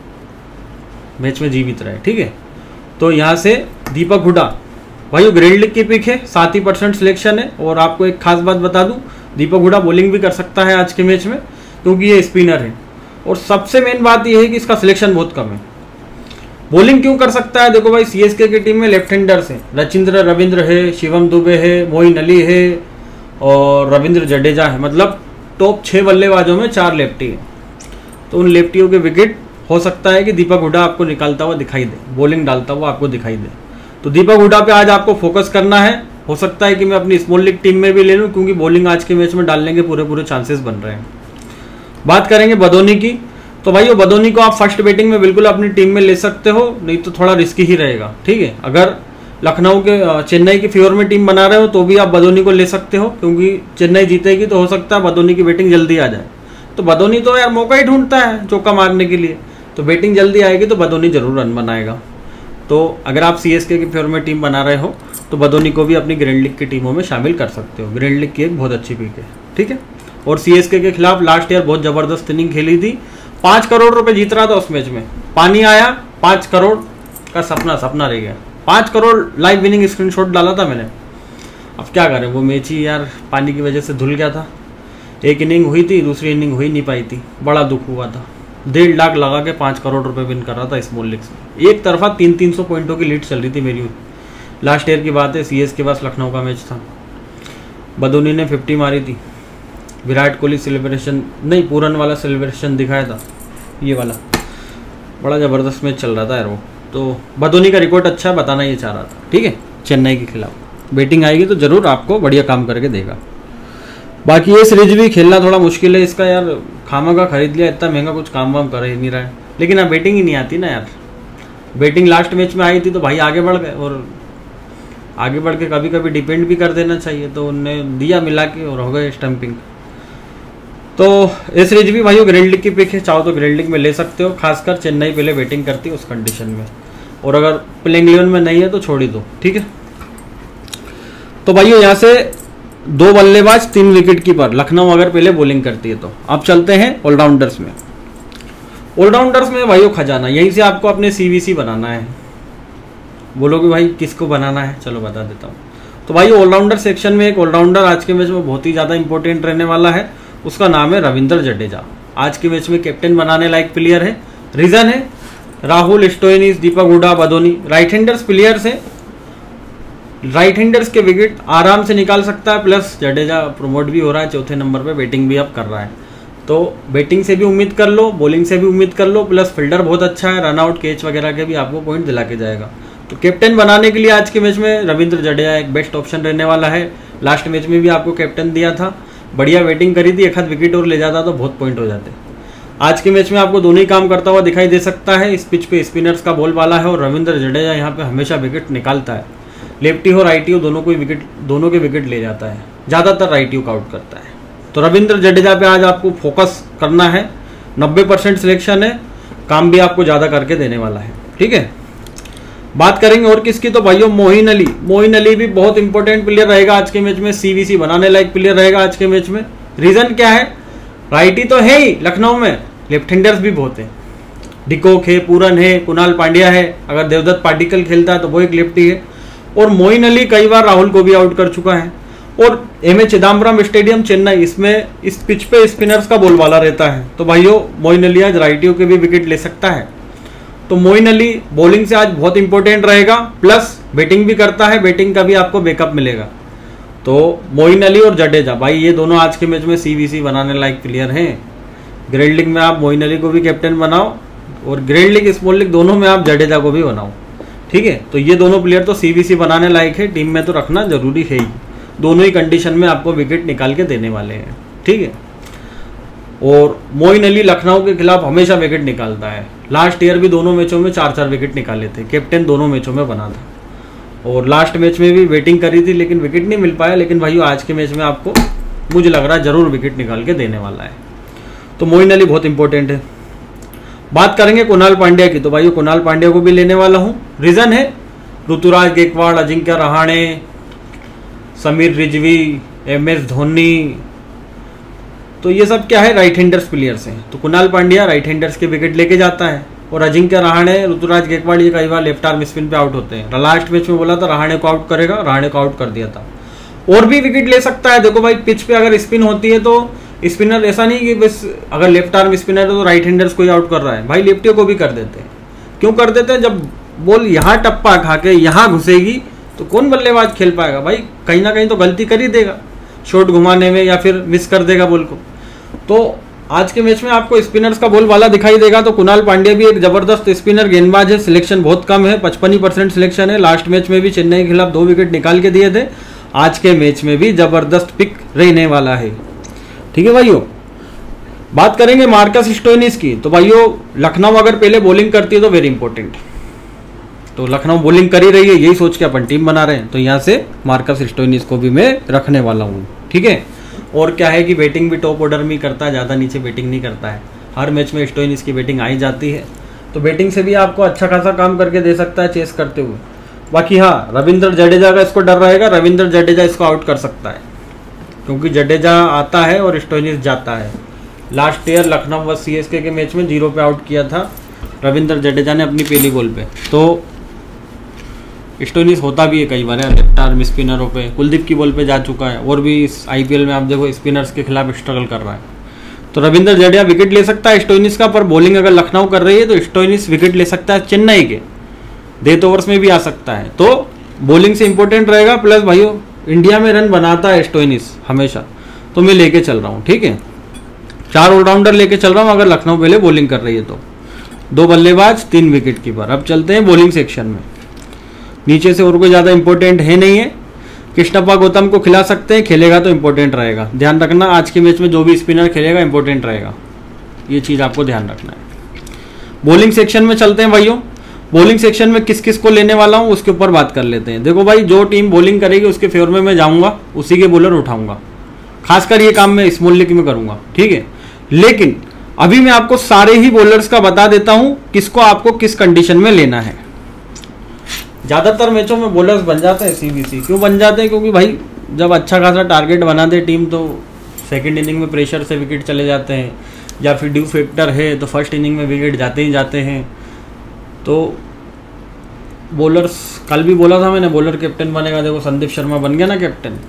मैच में जीवित रहे। ठीक है, तो यहाँ से दीपक हुडा भाई ग्रैंड लीग की पिक है, सात ही परसेंट सिलेक्शन है। और आपको एक खास बात बता दूं, दीपक हुडा बॉलिंग भी कर सकता है आज के मैच में, क्योंकि ये स्पिनर है। और सबसे मेन बात यह है कि इसका सिलेक्शन बहुत कम है। बॉलिंग क्यों कर सकता है, देखो भाई सीएसके की टीम में लेफ्ट हैंडर्स है, रचिंद्र रविंद्र है, शिवम दुबे है, मोइन अली है और रविंद्र जडेजा है, मतलब टॉप छः बल्लेबाजों में चार लेफ्टी है। तो उन लेफ्टियों के विकेट हो सकता है कि दीपक हुडा आपको निकालता हुआ दिखाई दे, बॉलिंग डालता हुआ आपको दिखाई दे। तो दीपक हुडा पे आज आपको फोकस करना है। हो सकता है कि मैं अपनी स्मॉल लीग टीम में भी ले लूँ, क्योंकि बॉलिंग आज के मैच में डालने के पूरे पूरे चांसेस बन रहे हैं। बात करेंगे बदोनी की, तो भाई बदोनी को आप फर्स्ट बैटिंग में बिल्कुल अपनी टीम में ले सकते हो, नहीं तो थोड़ा रिस्की ही रहेगा। ठीक है, अगर लखनऊ के चेन्नई के फेवर में टीम बना रहे हो तो भी आप बदोनी को ले सकते हो, क्योंकि चेन्नई जीतेगी तो हो सकता है बदोनी की बैटिंग जल्दी आ जाए। तो बदोनी तो यार मौका ही ढूंढता है चौका मारने के लिए, तो बैटिंग जल्दी आएगी तो बदोनी जरूर रन बनाएगा। तो अगर आप सीएसके के फेवर में टीम बना रहे हो तो बदोनी को भी अपनी ग्रैंड लीग की टीमों में शामिल कर सकते हो। ग्रैंड लीग की एक बहुत अच्छी पिक है। ठीक है, और सीएसके के खिलाफ लास्ट ईयर बहुत जबरदस्त इनिंग खेली थी, पाँच करोड़ रुपए जीत रहा था उस मैच में। पानी आया, पाँच करोड़ का सपना सपना रह गया। पाँच करोड़ लाइव विनिंग स्क्रीनशॉट डाला था मैंने। अब क्या करें, वो मैच ही यार पानी की वजह से धुल गया था। एक इनिंग हुई थी, दूसरी इनिंग हुई नहीं पाई थी, बड़ा दुख हुआ था। डेढ़ लाख लगा के पाँच करोड़ रुपए विन कर रहा था स्मॉल लीग से। एक तरफा तीन तीन सौ पॉइंटों की लीड चल रही थी मेरी। लास्ट ईयर की बात है, सीएस के पास लखनऊ का मैच था, बदोनी ने फिफ्टी मारी थी। विराट कोहली सेलिब्रेशन नहीं, पूरन वाला सेलिब्रेशन दिखाया था, ये वाला बड़ा ज़बरदस्त मैच चल रहा था यार वो। तो बदोनी का रिकॉर्ड अच्छा बताना ये चाह रहा था। ठीक है, चेन्नई के खिलाफ बैटिंग आएगी तो ज़रूर आपको बढ़िया काम करके देगा। बाकी ये सीरीज भी खेलना थोड़ा मुश्किल है इसका यार, खामा का खरीद लिया, इतना महंगा कुछ काम वाम कर ही नहीं रहा है। लेकिन अब बैटिंग ही नहीं आती ना यार। बैटिंग लास्ट मैच में आई थी तो भाई आगे बढ़ गए, और आगे बढ़ के कभी कभी डिपेंड भी कर देना चाहिए, तो उनने दिया मिला के और हो गए स्टंपिंग। तो एस रिज भी भाई ग्रैंड लीग की पिक है, चाहो तो ग्रैंड लीग में ले सकते हो, खासकर चेन्नई पहले बैटिंग करती है उस कंडीशन में, और अगर प्लेइंग इलेवन में नहीं है तो छोड़ ही दो, ठीक है। तो भाइयों यहाँ से दो बल्लेबाज तीन विकेट कीपर, लखनऊ अगर पहले बॉलिंग करती है तो। अब चलते हैं ऑलराउंडर्स में। ऑलराउंडर्स में भाइयों खजाना, यहीं से आपको अपने सीवीसी बनाना है। बोलोगे भाई किसको बनाना है, चलो बता देता हूँ। तो भाई ऑलराउंडर सेक्शन में एक ऑलराउंडर आज के मैच में बहुत ही ज़्यादा इंपॉर्टेंट रहने वाला है, उसका नाम है रविंद्र जडेजा। आज के मैच में कैप्टन बनाने लायक प्लेयर है। रीजन है Rahul, Stoinis, Deepak Hooda, Badoni right handers players है। राइट हैंडर्स के विकेट आराम से निकाल सकता है, प्लस जडेजा प्रमोट भी हो रहा है चौथे नंबर पे, बैटिंग भी अब कर रहा है, तो बैटिंग से भी उम्मीद कर लो, बॉलिंग से भी उम्मीद कर लो, प्लस फील्डर बहुत अच्छा है, रन आउट कैच वगैरह के भी आपको पॉइंट दिला के जाएगा। तो कैप्टन बनाने के लिए आज के मैच में रविंद्र जडेजा एक बेस्ट ऑप्शन रहने वाला है। लास्ट मैच में भी आपको कैप्टन दिया था, बढ़िया बैटिंग करी थी, एक आध विकेट और ले जाता तो बहुत पॉइंट हो जाते। आज के मैच में आपको दोनों ही काम करता हुआ दिखाई दे सकता है। इस पिच पे स्पिनर्स का बॉल वाला है और रविंद्र जडेजा यहाँ पे हमेशा विकेट निकालता है। लेफ्टी हो राइटी हो दोनों को विकेट दोनों के विकेट ले जाता है, ज़्यादातर राइटी को आउट करता है। तो रविंद्र जडेजा पे आज आपको फोकस करना है। नब्बे परसेंट सिलेक्शन है, काम भी आपको ज़्यादा करके देने वाला है, ठीक है। बात करेंगे और किसकी, तो भाइयों मोइन अली। मोइन अली भी बहुत इंपॉर्टेंट प्लेयर रहेगा आज के मैच में, सीवीसी बनाने लायक प्लेयर रहेगा आज के मैच में। रीजन क्या है, राइटी तो है ही लखनऊ में, लेफ्ट हैंडर्स भी बहुत है। डिकोक है, पूरन है, कुणाल पांड्या है, अगर देवदत्त पाटिकल खेलता है तो वो एक लेफ्टी है। और मोइन अली कई बार राहुल को भी आउट कर चुका है। और M A Chidambaram stadium Chennai, इसमें इस पिच पे स्पिनर्स का बोलबाला रहता है, तो भाइयों मोइन अली आज राइटियों के भी विकेट ले सकता है। तो मोइन अली बॉलिंग से आज बहुत इंपॉर्टेंट रहेगा, प्लस बैटिंग भी करता है, बैटिंग का भी आपको बैकअप मिलेगा। तो मोइन अली और जडेजा भाई ये दोनों आज के मैच में सीवीसी बनाने लायक प्लेयर हैं। ग्रैंड लीग में आप मोइन अली को भी कैप्टन बनाओ और ग्रैंड लीग स्मॉल लीग दोनों में आप जडेजा को भी बनाओ, ठीक है। तो ये दोनों प्लेयर तो सीवीसी बनाने लायक है, टीम में तो रखना जरूरी है ही। दोनों ही कंडीशन में आपको विकेट निकाल के देने वाले हैं, ठीक है। और मोइन अली लखनऊ के खिलाफ हमेशा विकेट निकालता है। लास्ट ईयर भी दोनों मैचों में चार चार विकेट निकाले थे, कैप्टन दोनों मैचों में बना था। और लास्ट मैच में भी बैटिंग करी थी लेकिन विकेट नहीं मिल पाया, लेकिन भाइयों आज के मैच में आपको मुझे लग रहा है जरूर विकेट निकाल के देने वाला है। तो मोइन अली बहुत इंपॉर्टेंट है। बात करेंगे कुणाल पांड्या की, तो भाइयों कुणाल पांड्या को भी लेने वाला हूँ। रीजन है ऋतुराज गायकवाड़, अजिंक्य रहाणे, समीर रिजवी, एम एस धोनी, तो ये सब क्या है राइट हैंडर्स प्लेयर्स हैं। तो कुणाल पांड्या राइट हैंडर्स के विकेट लेके जाता है, और अजिंक्य रहाणे, ऋतुराज गायकवाड़ ये कई बार लेफ्ट आर्म स्पिन पे आउट होते हैं। लास्ट मैच में बोला था रहाणे को आउट करेगा, रहाणे को आउट कर दिया था। और भी विकेट ले सकता है। देखो भाई पिच पे अगर स्पिन होती है तो स्पिनर ऐसा नहीं कि बस अगर लेफ्ट आर्म स्पिनर है तो राइट हैंडर्स को ही आउट कर रहा है, भाई लेफ्टियों को भी कर देते हैं। क्यों कर देते हैं, जब बॉल यहाँ टप्पा खा के यहाँ घुसेगी तो कौन बल्लेबाज खेल पाएगा, भाई कहीं ना कहीं तो गलती कर ही देगा शॉट घुमाने में, या फिर मिस कर देगा बॉल को। तो आज के मैच में आपको स्पिनर्स का बॉल वाला दिखाई देगा। तो कुणाल पांड्या भी एक जबरदस्त स्पिनर गेंदबाज है, सिलेक्शन बहुत कम है, पचपन ही परसेंट सिलेक्शन है। लास्ट मैच में भी चेन्नई के खिलाफ दो विकेट निकाल के दिए थे, आज के मैच में भी जबरदस्त पिक रहने वाला है, ठीक है भाइयों। बात करेंगे मार्कस स्टोइनिस की, तो भाइयों लखनऊ अगर पहले बॉलिंग करती है तो वेरी इंपॉर्टेंट। तो लखनऊ बॉलिंग कर ही रही है, यही सोच के अपन टीम बना रहे हैं, तो यहाँ से मार्कस स्टोइनिस को भी मैं रखने वाला हूँ, ठीक है। और क्या है कि बैटिंग भी टॉप ऑर्डर में करता है, ज़्यादा नीचे बैटिंग नहीं करता है। हर मैच में स्टोइनिस की बैटिंग आई जाती है, तो बैटिंग से भी आपको अच्छा खासा काम करके दे सकता है चेस करते हुए। बाकी हाँ, रविंद्र जडेजा का इसको डर रहेगा, रविंद्र जडेजा इसको आउट कर सकता है, क्योंकि जडेजा आता है और स्टोइनिस जाता है। लास्ट ईयर लखनऊ व सीएसके के मैच में जीरो पे आउट किया था रविंद्र जडेजा ने अपनी पहली बॉल पे। तो स्टोइनिस होता भी है कई बार लेफ्ट आर्म स्पिनरों पे, कुलदीप की बॉल पे जा चुका है, और भी इस आईपीएल में आप देखो स्पिनर्स के खिलाफ स्ट्रगल कर रहा है। तो रविंद्र जडेजा विकेट ले सकता है स्टोइनिस का, पर बॉलिंग अगर लखनऊ कर रही है तो स्टोइनिस विकेट ले सकता है चेन्नई के, डेथ ओवर्स में भी आ सकता है। तो बॉलिंग से इंपॉर्टेंट रहेगा, प्लस भाइयों इंडिया में रन बनाता है स्टोइनिस हमेशा, तो मैं लेके चल रहा हूँ, ठीक है। चार ऑलराउंडर लेके चल रहा हूँ अगर लखनऊ पहले बॉलिंग कर रही है तो। दो बल्लेबाज तीन विकेट कीपर। अब चलते हैं बॉलिंग सेक्शन में। नीचे से और कोई ज़्यादा इंपॉर्टेंट है नहीं है। कृष्णप्पा गौतम को खिला सकते हैं, खेलेगा तो इंपॉर्टेंट रहेगा। ध्यान रखना आज के मैच में जो भी स्पिनर खेलेगा इंपॉर्टेंट रहेगा। ये चीज़ आपको ध्यान रखना है। बॉलिंग सेक्शन में चलते हैं भाइयों। बॉलिंग सेक्शन में किस किस को लेने वाला हूँ उसके ऊपर बात कर लेते हैं। देखो भाई, जो टीम बॉलिंग करेगी उसके फेवर में मैं जाऊँगा, उसी के बॉलर उठाऊंगा। खासकर ये काम मैं स्मॉल लीग में करूँगा, ठीक है। लेकिन अभी मैं आपको सारे ही बॉलर्स का बता देता हूँ किसको आपको किस कंडीशन में लेना है। ज़्यादातर मैचों में बॉलर्स बन जाते हैं सीबीसी। क्यों बन जाते हैं? क्योंकि भाई जब अच्छा खासा टारगेट बना दे टीम तो सेकंड इनिंग में प्रेशर से विकेट चले जाते हैं, या फिर ड्यू फैक्टर है तो फर्स्ट इनिंग में विकेट जाते ही जाते हैं। तो बॉलर्स, कल भी बोला था मैंने बॉलर कैप्टन बनेगा। देखो संदीप शर्मा बन गया ना कैप्टन।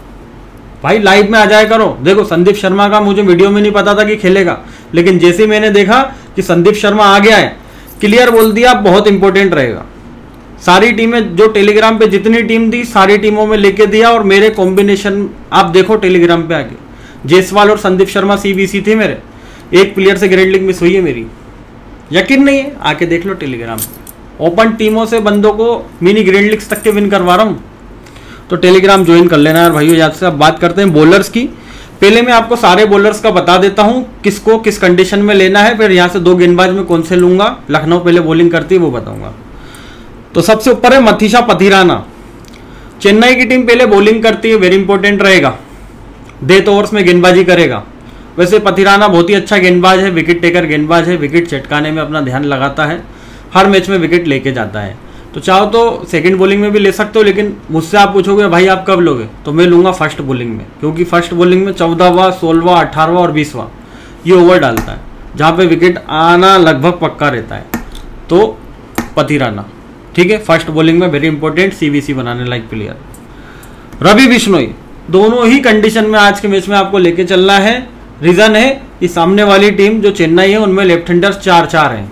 भाई लाइव में आ जाया करो। देखो संदीप शर्मा का मुझे वीडियो में नहीं पता था कि खेलेगा, लेकिन जैसे ही मैंने देखा कि संदीप शर्मा आ गया है, क्लियर बोल दिया बहुत इंपॉर्टेंट रहेगा। सारी टीमें जो टेलीग्राम पे जितनी टीम थी सारी टीमों में लेके दिया, और मेरे कॉम्बिनेशन आप देखो टेलीग्राम पे आके, जयसवाल और संदीप शर्मा सीबीसी थे मेरे। एक प्लेयर से ग्रेड लीग मिस हुई है मेरी, यकीन नहीं है? आके देख लो टेलीग्राम पे। ओपन टीमों से बंदों को मिनी ग्रेड लीग्स तक के विन करवा रहा हूँ, तो टेलीग्राम ज्वाइन कर लेना यार भाइयों। याद से अब बात करते हैं बॉलर्स की। पहले मैं आपको सारे बॉलर्स का बता देता हूं किसको किस कंडीशन में लेना है, फिर यहां से दो गेंदबाज में कौन से लूंगा। लखनऊ पहले बॉलिंग करती है वो बताऊंगा। तो सबसे ऊपर है मथीशा पथिराना। चेन्नई की टीम पहले बॉलिंग करती है, वेरी इंपॉर्टेंट रहेगा। डेथ ओवर्स में गेंदबाजी करेगा। वैसे पथिराना बहुत ही अच्छा गेंदबाज है, विकेट टेकर गेंदबाज है, विकेट चटकाने में अपना ध्यान लगाता है, हर मैच में विकेट लेके जाता है। तो चाहो तो सेकंड बॉलिंग में भी ले सकते हो, लेकिन मुझसे आप पूछोगे भाई आप कब लोगे, तो मैं लूंगा फर्स्ट बॉलिंग में, क्योंकि फर्स्ट बॉलिंग में चौदहवा, सोलहवा, अठारहवा और बीसवा ये ओवर डालता है, जहाँ पे विकेट आना लगभग पक्का रहता है। तो पथिराना, ठीक है, फर्स्ट बॉलिंग में वेरी इंपॉर्टेंट, सीबीसी बनाने लायक प्लेयर। रवि बिश्नोई, दोनों ही कंडीशन में आज के मैच में आपको लेके चलना है। रीजन है कि सामने वाली टीम जो चेन्नई है उनमें लेफ्ट हैंडर्स चार चार हैं,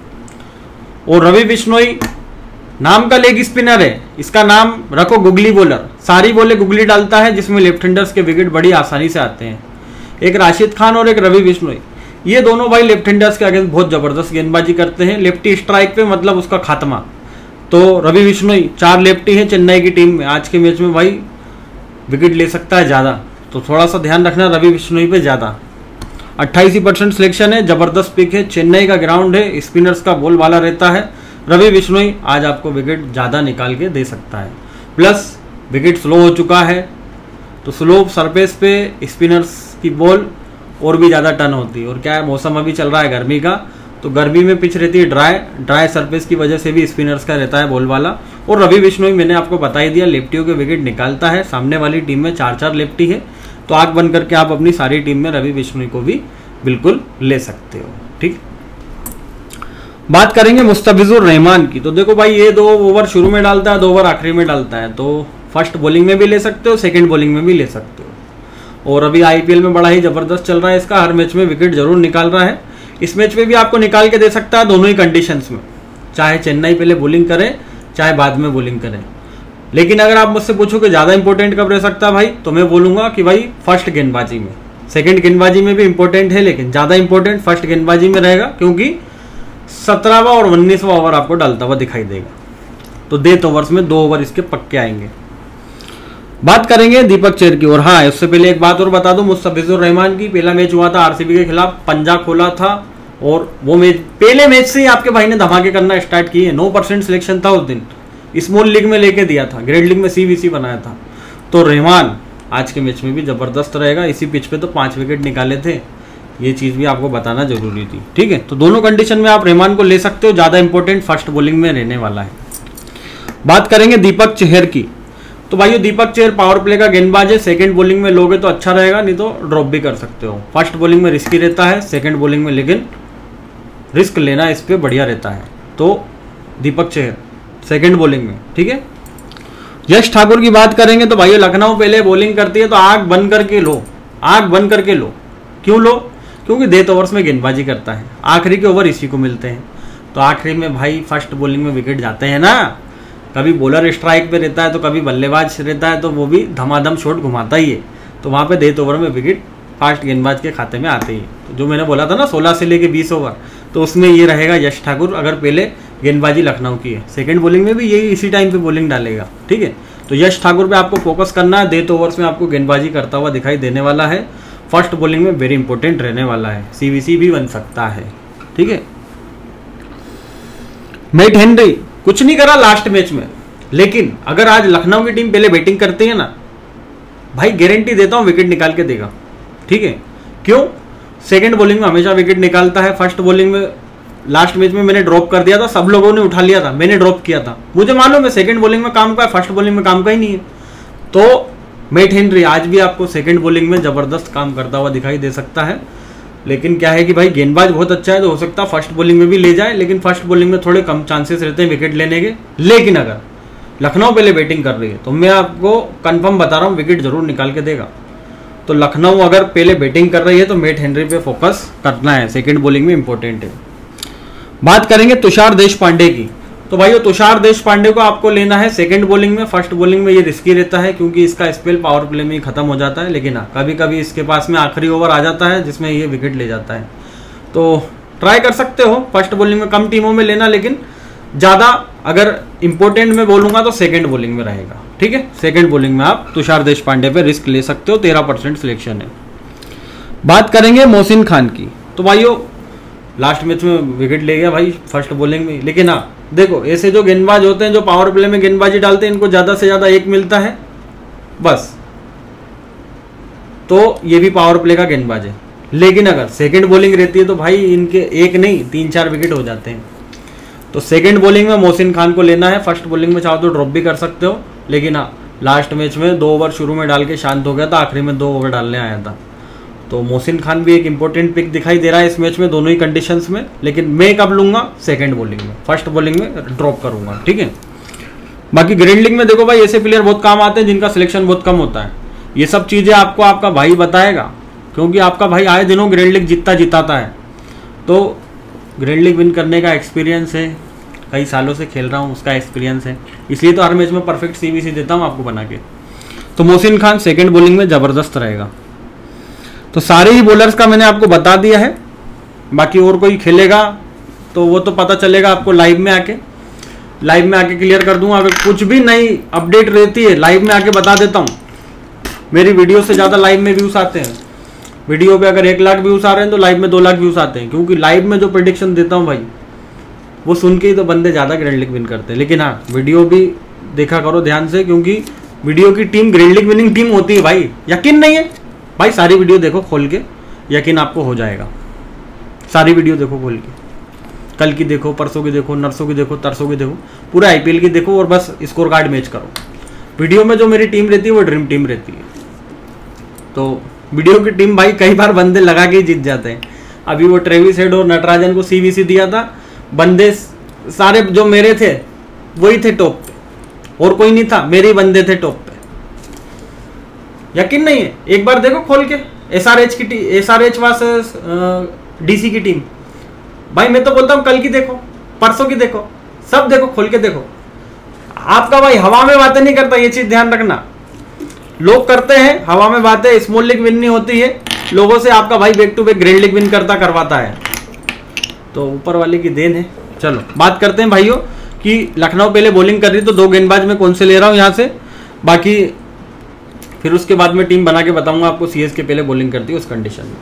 और रवि बिश्नोई नाम का लेग स्पिनर है, इसका नाम रखो गुगली बॉलर। सारी बॉलें गुगली डालता है, जिसमें लेफ्ट हैंडर्स के विकेट बड़ी आसानी से आते हैं। एक राशिद खान और एक रवि बिश्नोई, ये दोनों भाई लेफ्ट हैंडर्स के अगेंस्ट बहुत जबरदस्त गेंदबाजी करते हैं। लेफ्टी स्ट्राइक पे मतलब उसका खात्मा। तो रवि बिश्नोई चार लेफ्टी है चेन्नई की टीम में, आज के मैच में भाई विकेट ले सकता है ज़्यादा, तो थोड़ा सा ध्यान रखना रवि बिश्नोई पे ज़्यादा। अट्ठाईस परसेंट सिलेक्शन है, जबरदस्त पिक है। चेन्नई का ग्राउंड है, स्पिनर्स का बॉल वाला रहता है। रवि बिश्नोई आज आपको विकेट ज़्यादा निकाल के दे सकता है। प्लस विकेट स्लो हो चुका है, तो स्लो सरफेस पे स्पिनर्स की बॉल और भी ज़्यादा टर्न होती है। और क्या है, मौसम अभी चल रहा है गर्मी का, तो गर्मी में पिच रहती है ड्राई, ड्राई सरफेस की वजह से भी स्पिनर्स का रहता है बॉल वाला। और रवि बिश्नोई मैंने आपको बता ही दिया, लेफ्टियों के विकेट निकालता है। सामने वाली टीम में चार चार लेफ्टी है, तो आंख बंद करके आप अपनी सारी टीम में रवि बिश्नोई को भी बिल्कुल ले सकते हो। ठीक, बात करेंगे मुस्तफिजुर रहमान की। तो देखो भाई, ये दो ओवर शुरू में डालता है, दो ओवर आखिरी में डालता है, तो फर्स्ट बॉलिंग में भी ले सकते हो, सेकंड बॉलिंग में भी ले सकते हो। और अभी आईपीएल में बड़ा ही जबरदस्त चल रहा है इसका, हर मैच में विकेट जरूर निकाल रहा है। इस मैच में भी आपको निकाल के दे सकता है दोनों ही कंडीशंस में, चाहे चेन्नई पहले बॉलिंग करे चाहे बाद में बॉलिंग करे। लेकिन अगर आप मुझसे पूछो कि ज़्यादा इंपॉर्टेंट कब रह सकता है भाई, तो मैं बोलूँगा कि भाई फर्स्ट गेंदबाजी में। सेकंड गेंदबाजी में भी इंपॉर्टेंट है, लेकिन ज़्यादा इंपॉर्टेंट फर्स्ट गेंदबाजी में रहेगा, क्योंकि सत्रहवा और उन्नीसवा ओवर आपको डालता हुआ दिखाई देगा। तो डेथ ओवर्स में दो ओवर इसके पक्के आएंगे। बात करेंगे दीपक चेर की। और हाँ, उससे पहले एक बात और बता दूं, मुस्तफिजुर रहमान की पहला मैच हुआ था आरसीबी के खिलाफ, पंजा खोला था, और वो मैच पहले मैच से ही आपके भाई ने धमाके करना स्टार्ट किए। नौ परसेंट सिलेक्शन था उस दिन, स्मॉल लीग में लेके दिया था, ग्रेड लीग में सीबीसी बनाया था। तो रहमान आज के मैच में भी जबरदस्त रहेगा। इसी पिच पे तो पांच विकेट निकाले थे, ये चीज़ भी आपको बताना जरूरी थी। ठीक है, तो दोनों कंडीशन में आप रहमान को ले सकते हो, ज़्यादा इंपॉर्टेंट फर्स्ट बॉलिंग में रहने वाला है। बात करेंगे दीपक चहर की। तो भाई दीपक चहर पावर प्ले का गेंदबाज है, सेकंड बॉलिंग में लोगे तो अच्छा रहेगा, नहीं तो ड्रॉप भी कर सकते हो। फर्स्ट बॉलिंग में रिस्की रहता है, सेकंड बॉलिंग में लेकिन रिस्क लेना इस पर बढ़िया रहता है। तो दीपक चहर सेकंड बॉलिंग में, ठीक है। यश ठाकुर की बात करेंगे तो भाई लखनऊ पहले बॉलिंग करती है, तो आंख बंद करके लो, आंख बंद करके लो। क्यों लो? क्योंकि डेथ ओवर्स में गेंदबाजी करता है, आखिरी के ओवर इसी को मिलते हैं। तो आखिरी में भाई फर्स्ट बॉलिंग में विकेट जाते हैं ना, कभी बॉलर स्ट्राइक पे रहता है तो कभी बल्लेबाज रहता है, तो वो भी धमाधम शॉट घुमाता ही है। तो वहाँ पे डेथ ओवर में विकेट फास्ट गेंदबाज के खाते में आते ही। तो जो मैंने बोला था ना सोलह से लेके बीस ओवर, तो उसमें ये रहेगा यश ठाकुर, अगर पहले गेंदबाजी लखनऊ की है। सेकंड बॉलिंग में भी यही इसी टाइम पे बॉलिंग डालेगा, ठीक है। तो यश ठाकुर पे आपको फोकस करना है, डेथ ओवर्स में आपको गेंदबाजी करता हुआ दिखाई देने वाला है। फर्स्ट बॉलिंग में वेरी इंपॉर्टेंट रहने वाला है, सीवीसी भी बन सकता है। ठीक है, मैट हेनरी कुछ नहीं करा लास्ट मैच में, लेकिन अगर आज लखनऊ की टीम पहले बैटिंग करती है ना भाई, गारंटी देता हूं विकेट निकाल के देगा। ठीक है, क्यों? सेकंड बॉलिंग में हमेशा विकेट निकालता है। फर्स्ट बॉलिंग में लास्ट मैच में मैंने ड्रॉप कर दिया था, सब लोगों ने उठा लिया था, मैंने ड्रॉप किया था, मुझे मालूम है सेकंड बॉलिंग में काम का है, फर्स्ट बॉलिंग में काम का ही नहीं है। तो मैट हेनरी आज भी आपको सेकंड बॉलिंग में जबरदस्त काम करता हुआ दिखाई दे सकता है, लेकिन क्या है कि भाई गेंदबाज बहुत अच्छा है, तो हो सकता है फर्स्ट बॉलिंग में भी ले जाए, लेकिन फर्स्ट बॉलिंग में थोड़े कम चांसेस रहते हैं विकेट लेने के। लेकिन अगर लखनऊ पहले बैटिंग कर रही है तो मैं आपको कंफर्म बता रहा हूँ विकेट जरूर निकाल के देगा। तो लखनऊ अगर पहले बैटिंग कर रही है तो मैट हेनरी पे फोकस करना है, सेकंड बॉलिंग में इंपॉर्टेंट है। बात करेंगे तुषार देशपांडे की, तो भाई तुषार देशपांडे को आपको लेना है सेकंड बॉलिंग में। फर्स्ट बॉलिंग में ये रिस्की रहता है क्योंकि इसका स्पेल पावर प्ले में ही खत्म हो जाता है, लेकिन हाँ कभी कभी इसके पास में आखिरी ओवर आ जाता है जिसमें ये विकेट ले जाता है। तो ट्राई कर सकते हो फर्स्ट बॉलिंग में, कम टीमों में लेना, लेकिन ज़्यादा अगर इंपॉर्टेंट में बोलूंगा तो सेकंड बॉलिंग में रहेगा। ठीक है, सेकंड बॉलिंग में आप तुषार देशपांडे पे रिस्क ले सकते हो, तेरह परसेंट सिलेक्शन है। बात करेंगे मोहसिन खान की, तो भाइयों लास्ट मैच में विकेट ले गया भाई फर्स्ट बॉलिंग में, लेकिन हाँ देखो ऐसे जो गेंदबाज होते हैं जो पावर प्ले में गेंदबाजी डालते हैं, इनको ज़्यादा से ज़्यादा एक मिलता है बस, तो ये भी पावर प्ले का गेंदबाज है। लेकिन अगर सेकंड बॉलिंग रहती है तो भाई इनके एक नहीं तीन चार विकेट हो जाते हैं। तो सेकंड बॉलिंग में मोहसिन खान को लेना है, फर्स्ट बॉलिंग में चाहो तो ड्रॉप भी कर सकते हो, लेकिन हाँ लास्ट मैच में दो ओवर शुरू में डाल के शांत हो गया था, आखिरी में दो ओवर डालने आया था। तो मोहसिन खान भी एक इंपॉर्टेंट पिक दिखाई दे रहा है इस मैच में, दोनों ही कंडीशंस में, लेकिन मैं कब लूंगा? सेकंड बॉलिंग में, फर्स्ट बॉलिंग में ड्रॉप करूंगा। ठीक है, बाकी ग्रैंडलिंग में देखो भाई ऐसे प्लेयर बहुत काम आते हैं जिनका सिलेक्शन बहुत कम होता है। ये सब चीज़ें आपको आपका भाई बताएगा, क्योंकि आपका भाई आए दिनों ग्रैंड लीग जीतता जिताता है, तो ग्रैंड लीग विन करने का एक्सपीरियंस है, कई सालों से खेल रहा हूँ उसका एक्सपीरियंस है, इसलिए तो हर मैच में परफेक्ट सीवीसी देता हूँ आपको बना के। तो मोहसिन खान सेकंड बॉलिंग में ज़बरदस्त रहेगा। तो सारे ही बॉलर्स का मैंने आपको बता दिया है, बाकी और कोई खेलेगा तो वो तो पता चलेगा आपको लाइव में आके, लाइव में आके क्लियर कर दूंगा। अगर कुछ भी नई अपडेट रहती है लाइव में आके बता देता हूँ। मेरी वीडियो से ज़्यादा लाइव में व्यूज़ आते हैं, वीडियो पे अगर एक लाख व्यूज़ आ रहे हैं तो लाइव में दो लाख व्यूज़ आते हैं, क्योंकि लाइव में जो प्रेडिक्शन देता हूँ भाई वो सुन के ही तो बंदे ज़्यादा ग्रैंड लीग विन करते हैं। लेकिन हाँ वीडियो भी देखा करो ध्यान से, क्योंकि वीडियो की team grand league winning team होती है भाई। यकीन नहीं है भाई, सारी वीडियो देखो खोल के, यकीन आपको हो जाएगा। सारी वीडियो देखो खोल के, कल की देखो, परसों की देखो, नरसों की देखो, तरसों की देखो, पूरा आईपीएल की देखो और बस स्कोर कार्ड मैच करो। वीडियो में जो मेरी टीम रहती है वो ड्रीम टीम रहती है। तो वीडियो की टीम भाई कई बार बंदे लगा के ही जीत जाते हैं। अभी वो ट्रेविस हेड और नटराजन को सीवीसी दिया था, बंदे सारे जो मेरे थे वही थे टॉप पे, और कोई नहीं था, मेरे ही बंदे थे टॉप पे। यकीन नहीं है, एक बार देखो खोल के एसआरएच की टीम, एसआरएच वर्सेस डीसी की टीम। भाई मैं तो बोलता हूँ कल की देखो, परसों की देखो, सब देखो, खोल के देखो। आपका भाई हवा में बातें नहीं करता, ये चीज ध्यान रखना। लोग करते हैं हवा में बातें, स्मॉल लीग विन नहीं होती है लोगों से, आपका भाई back to back grand league win करता करवाता है, तो ऊपर वाले की देन है। चलो बात करते हैं भाइयों कि लखनऊ पहले बॉलिंग कर रही तो दो गेंदबाज में कौन से ले रहा हूँ यहाँ से, बाकी फिर उसके बाद में टीम बना के बताऊंगा आपको सीएस के पहले बॉलिंग करती है उस कंडीशन में।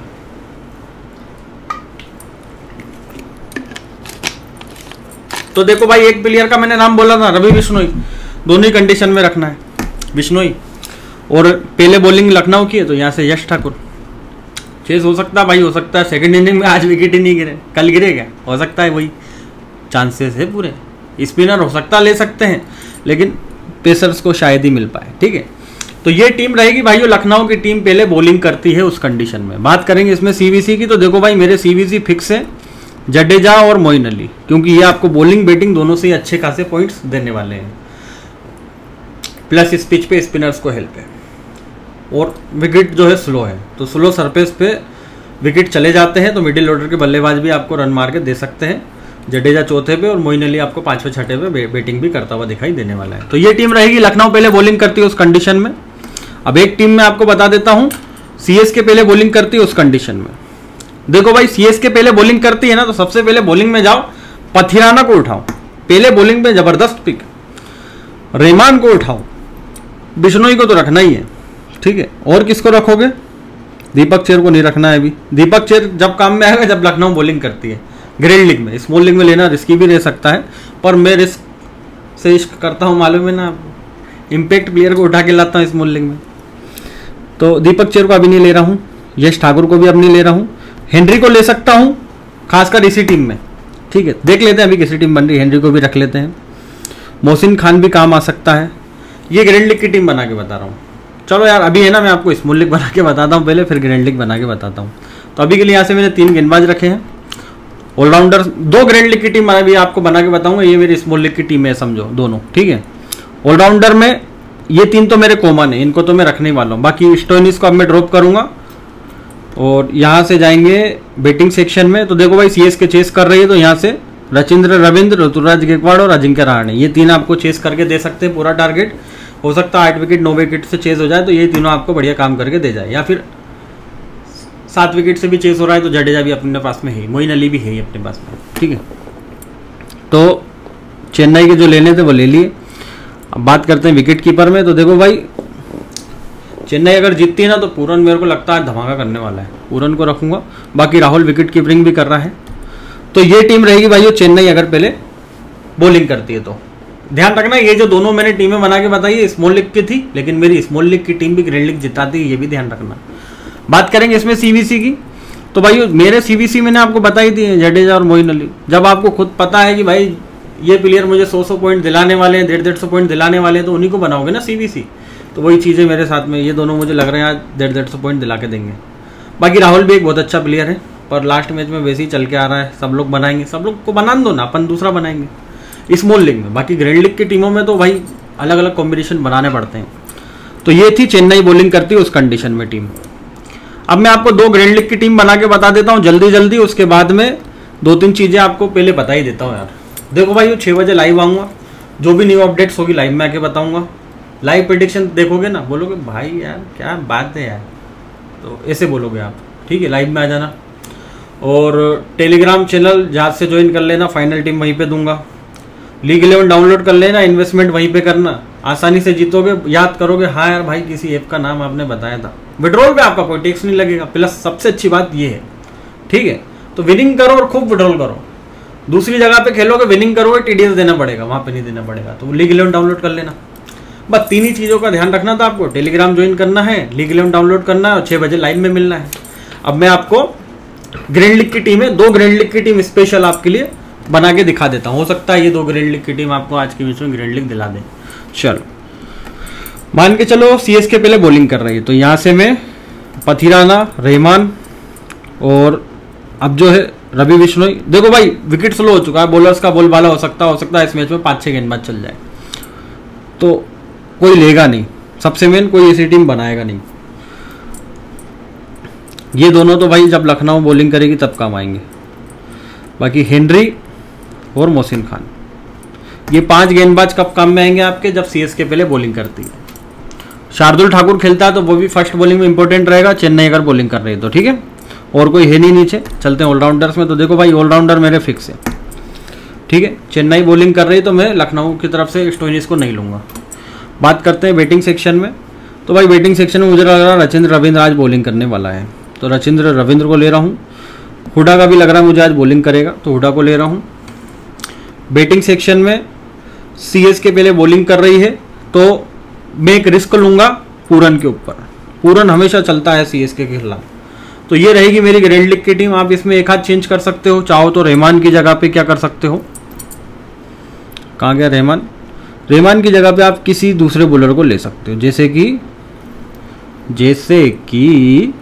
तो देखो भाई एक प्लेयर का मैंने नाम बोला था, रवि बिश्नोई, दोनों ही कंडीशन में रखना है बिश्नोई। और पहले बॉलिंग लखनऊ की है तो यहाँ से यश ठाकुर। चेस हो सकता है भाई, हो सकता है सेकंड इनिंग में आज विकेट ही नहीं गिरे, कल गिरे क्या, हो सकता है, वही चांसेस है पूरे। स्पिनर हो सकता ले सकते हैं, लेकिन पेसर्स को शायद ही मिल पाए। ठीक है, तो ये टीम रहेगी भाइयों, लखनऊ की टीम पहले बॉलिंग करती है उस कंडीशन में। बात करेंगे इसमें सीवीसी की, तो देखो भाई मेरे सीवीसी फिक्स है जडेजा और मोइन अली, क्योंकि ये आपको बॉलिंग बैटिंग दोनों से ही अच्छे खासे पॉइंट्स देने वाले हैं, प्लस इस पिच पे स्पिनर्स को हेल्प है। और विकेट जो है स्लो है, तो स्लो सरफेस पे विकेट चले जाते हैं, तो मिडिल ऑर्डर के बल्लेबाज भी आपको रन मार के दे सकते हैं। जडेजा चौथे पे और मोइन अली आपको पांचवें छठे पे बैटिंग भी करता हुआ दिखाई देने वाला है। तो ये टीम रहेगी, लखनऊ पहले बॉलिंग करती है उस कंडीशन में। अब एक टीम में आपको बता देता हूं, सीएस के पहले बॉलिंग करती है उस कंडीशन में। देखो भाई सीएस के पहले बॉलिंग करती है ना, तो सबसे पहले बॉलिंग में जाओ, पथिराना को उठाओ, पहले बॉलिंग में जबरदस्त पिक, रहमान को उठाओ, बिश्नोई को तो रखना ही है। ठीक है, और किसको रखोगे? दीपक चेर को नहीं रखना है अभी। दीपक चेर जब काम में आएगा जब लखनऊ बॉलिंग करती है। ग्रैंड लीग में, स्मॉल लीग में लेना रिस्की भी रह सकता है, पर मैं रिस्क से इश्क करता हूँ, मालूम है ना, इम्पैक्ट प्लेयर को उठा के लाता हूँ स्मॉल लीग में। तो दीपक चेर को अभी नहीं ले रहा हूँ, यश ठाकुर को भी अब नहीं ले रहा हूँ, हेनरी को ले सकता हूँ खासकर इसी टीम में, ठीक है। देख लेते हैं अभी किसी टीम बन रही है, हेनरी को भी रख लेते हैं। मोहसिन खान भी काम आ सकता है। ये ग्रैंड लीग की टीम बना के बता रहा हूँ। चलो यार अभी है ना, मैं आपको स्मॉल लीग बना के बताता हूँ पहले, फिर ग्रैंड लीग बना के बताता हूँ। तो अभी के लिए यहाँ से मैंने तीन गेंदबाज रखे हैं, ऑलराउंडर। दो ग्रैंड लीग की टीम मैं भी आपको बना के बताऊंगा, ये मेरी स्मॉल लीग की टीम है समझो दोनों, ठीक है। ऑलराउंडर में ये तीन तो मेरे कॉमन है, इनको तो मैं रखने वाला हूँ। बाकी स्टोइनिस को अब मैं ड्रॉप करूंगा और यहाँ से जाएंगे बैटिंग सेक्शन में। तो देखो भाई सीएस के चेस कर रही है, तो यहाँ से रचिंद्र रविंद्र, ऋतुराज गायकवाड़ और अजिंक्य रहाणे, ये तीन आपको चेस करके दे सकते हैं। पूरा टारगेट हो सकता है आठ विकेट नौ विकेट से चेस हो जाए, तो ये तीनों आपको बढ़िया काम करके दे जाए। या फिर सात विकेट से भी चेस हो रहा है तो जडेजा भी अपने पास में है, मोइन अली भी है अपने पास में, ठीक है। तो चेन्नई के जो लेने थे वो ले लिए। अब बात करते हैं विकेट कीपर में। तो देखो भाई चेन्नई अगर जीतती है ना तो पूरन मेरे को लगता है धमाका करने वाला है, पूरन को रखूंगा। बाकी राहुल विकेट कीपिंग भी कर रहा है। तो ये टीम रहेगी भाई चेन्नई अगर पहले बॉलिंग करती है तो। ध्यान रखना ये जो दोनों मैंने टीमें बना के बताई है स्मॉल लीग की थी, लेकिन मेरी स्मॉल लीग की टीम भी ग्रैंड लीग जिताती है, ये भी ध्यान रखना। बात करेंगे इसमें सीवीसी की। तो भाई मेरे सीवीसी मैंने आपको बताई थी जडेजा और मोइन अली। जब आपको खुद पता है कि भाई ये प्लेयर मुझे सौ सौ पॉइंट दिलाने वाले हैं, डेढ़ डेढ़ सौ पॉइंट दिलाने वाले हैं, तो उन्हीं को बनाओगे ना सीवीसी। तो वही चीज़ें मेरे साथ में, ये दोनों मुझे लग रहे हैं आज डेढ़ डेढ़ सौ पॉइंट दिला के देंगे। बाकी राहुल भी एक बहुत अच्छा प्लेयर है, पर लास्ट मैच में वैसे ही चल के आ रहा है। सब लोग बनाएंगे, सब लोग को बना दो ना, अपन दूसरा बनाएंगे स्मॉल लीग में। बाकी ग्रैंड लीग की टीमों में तो भाई अलग अलग कॉम्बिनेशन बनाने पड़ते हैं। तो ये थी चेन्नई बॉलिंग करती है उस कंडीशन में टीम। अब मैं आपको दो ग्रैंड लीग की टीम बना के बता देता हूँ जल्दी जल्दी, उसके बाद में दो तीन चीज़ें आपको पहले बता ही देता हूँ यार। देखो भाई छः बजे लाइव आऊँगा, जो भी न्यू अपडेट्स होगी लाइव में आके बताऊँगा। लाइव प्रेडिक्शन देखोगे ना, बोलोगे भाई यार क्या बात है यार, तो ऐसे बोलोगे आप, ठीक है। लाइव में आ जाना और टेलीग्राम चैनल जहाँ से ज्वाइन कर लेना, फाइनल टीम वहीं पे दूंगा। लीग इलेवन डाउनलोड कर लेना, इन्वेस्टमेंट वहीं पे करना, आसानी से जीतोगे। याद करोगे हाँ यार भाई किसी ऐप का नाम आपने बताया था। विड्रॉल पे आपका कोई टैक्स नहीं लगेगा, प्लस सबसे अच्छी बात ये है, ठीक है। तो विनिंग करो और खूब विड्रॉल करो। दूसरी जगह पे खेलोगे विनिंग करोगे टीडीएस देना पड़ेगा, वहाँ पे नहीं देना पड़ेगा। तो लीग इलेवन डाउनलोड कर लेना। बस तीन ही चीज़ों का ध्यान रखना था आपको, टेलीग्राम ज्वाइन करना है, लीग इलेवन डाउनलोड करना है और छः बजे लाइव में मिलना है। अब मैं आपको ग्रैंड लीग की टीम है, दो ग्रैंड लीग की टीम स्पेशल आपके लिए बना के दिखा देता हूँ। हो सकता है ये दो ग्रैंड लीग की टीम आपको आज के बीच में ग्रैंड लीग दिला दे। चलो मान के चलो सीएस के पहले बॉलिंग कर रही है, तो यहाँ से मैं पथिराना, रहमान और अब जो है रवि बिश्नोई। देखो भाई विकेट स्लो हो चुका है, बॉलर्स का बोल बाला हो सकता हो सकता है इस मैच में पाँच छः गेंदबाज चल जाए, तो कोई लेगा नहीं। सबसे मेन कोई ऐसी टीम बनाएगा नहीं। ये दोनों तो भाई जब लखनऊ बॉलिंग करेगी तब काम आएंगे। बाकी हेनरी और मोहसिन खान, ये पांच गेंदबाज कब काम में आएंगे आपके, जब सीएस के पहले बॉलिंग करती है। शार्दुल ठाकुर खेलता है तो वो भी फर्स्ट बॉलिंग में इंपॉर्टेंट रहेगा, चेन्नई अगर बॉलिंग कर रही है तो, ठीक है। और कोई है नहीं नीचे। चलते हैं ऑलराउंडर्स में। तो देखो भाई ऑलराउंडर मेरे फिक्स है, ठीक है। चेन्नई बॉलिंग कर रही है तो मैं लखनऊ की तरफ से स्टोइनिस को नहीं लूँगा। बात करते हैं बैटिंग सेक्शन में। तो भाई बैटिंग सेक्शन में मुझे लग रहा है रचिंद्र रविंद्र आज बॉलिंग करने वाला है, तो रचिंद्र रविंद्र को ले रहा हूँ। हुडा का भी लग रहा है मुझे आज बॉलिंग करेगा, तो हुडा को ले रहा हूँ। बैटिंग सेक्शन में सीएस के पहले बॉलिंग कर रही है तो मैं एक रिस्क लूँगा पूरन के ऊपर। पूरन हमेशा चलता है सीएस के खिलाफ। तो ये रहेगी मेरी ग्रैंड लीग की टीम। आप इसमें एक हाथ चेंज कर सकते हो, चाहो तो रहमान की जगह पे क्या कर सकते हो, कहाँ गया रहमान, रहमान की जगह पे आप किसी दूसरे बॉलर को ले सकते हो, जैसे कि जैसे कि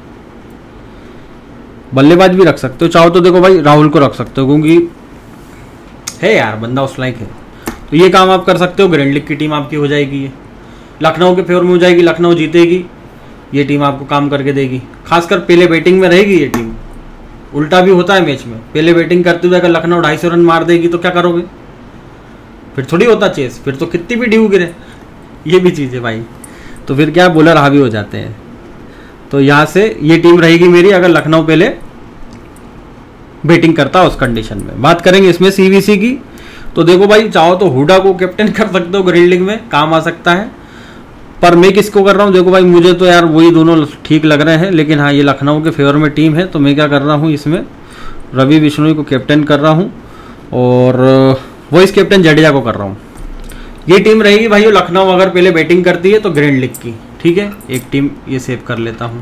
बल्लेबाज भी रख सकते हो। चाहो तो देखो भाई राहुल को रख सकते हो, क्योंकि है यार बंदा उस लायक है। तो ये काम आप कर सकते हो। ग्रैंड लीग की टीम आपकी हो जाएगी, ये लखनऊ के फेवर में हो जाएगी, लखनऊ जीतेगी, ये टीम आपको काम करके देगी। खासकर पहले बैटिंग में रहेगी ये टीम। उल्टा भी होता है मैच में, पहले बैटिंग करते हुए अगर लखनऊ ढाई सौ रन मार देगी तो क्या करोगे, फिर थोड़ी होता चेस, फिर तो कितनी भी ड्यू गिरे, ये भी चीज़ है भाई। तो फिर क्या बॉलर हावी हो जाते हैं। तो यहाँ से ये टीम रहेगी मेरी अगर लखनऊ पहले बैटिंग करता उस कंडीशन में। बात करेंगे इसमें सीवीसी की। तो देखो भाई चाहो तो हुडा को कैप्टन कर सकते हो, ग्रैंड लीग में काम आ सकता है। पर मैं किसको कर रहा हूँ, देखो भाई मुझे तो यार वही दोनों ठीक लग रहे हैं, लेकिन हाँ ये लखनऊ के फेवर में टीम है, तो मैं क्या कर रहा हूँ इसमें रवि बिश्नोई को कैप्टन कर रहा हूँ और वाइस कैप्टन जडेजा को कर रहा हूँ। ये टीम रहेगी भाई लखनऊ अगर पहले बैटिंग करती है तो ग्रैंड लीग की, ठीक है। एक टीम ये सेव कर लेता हूँ।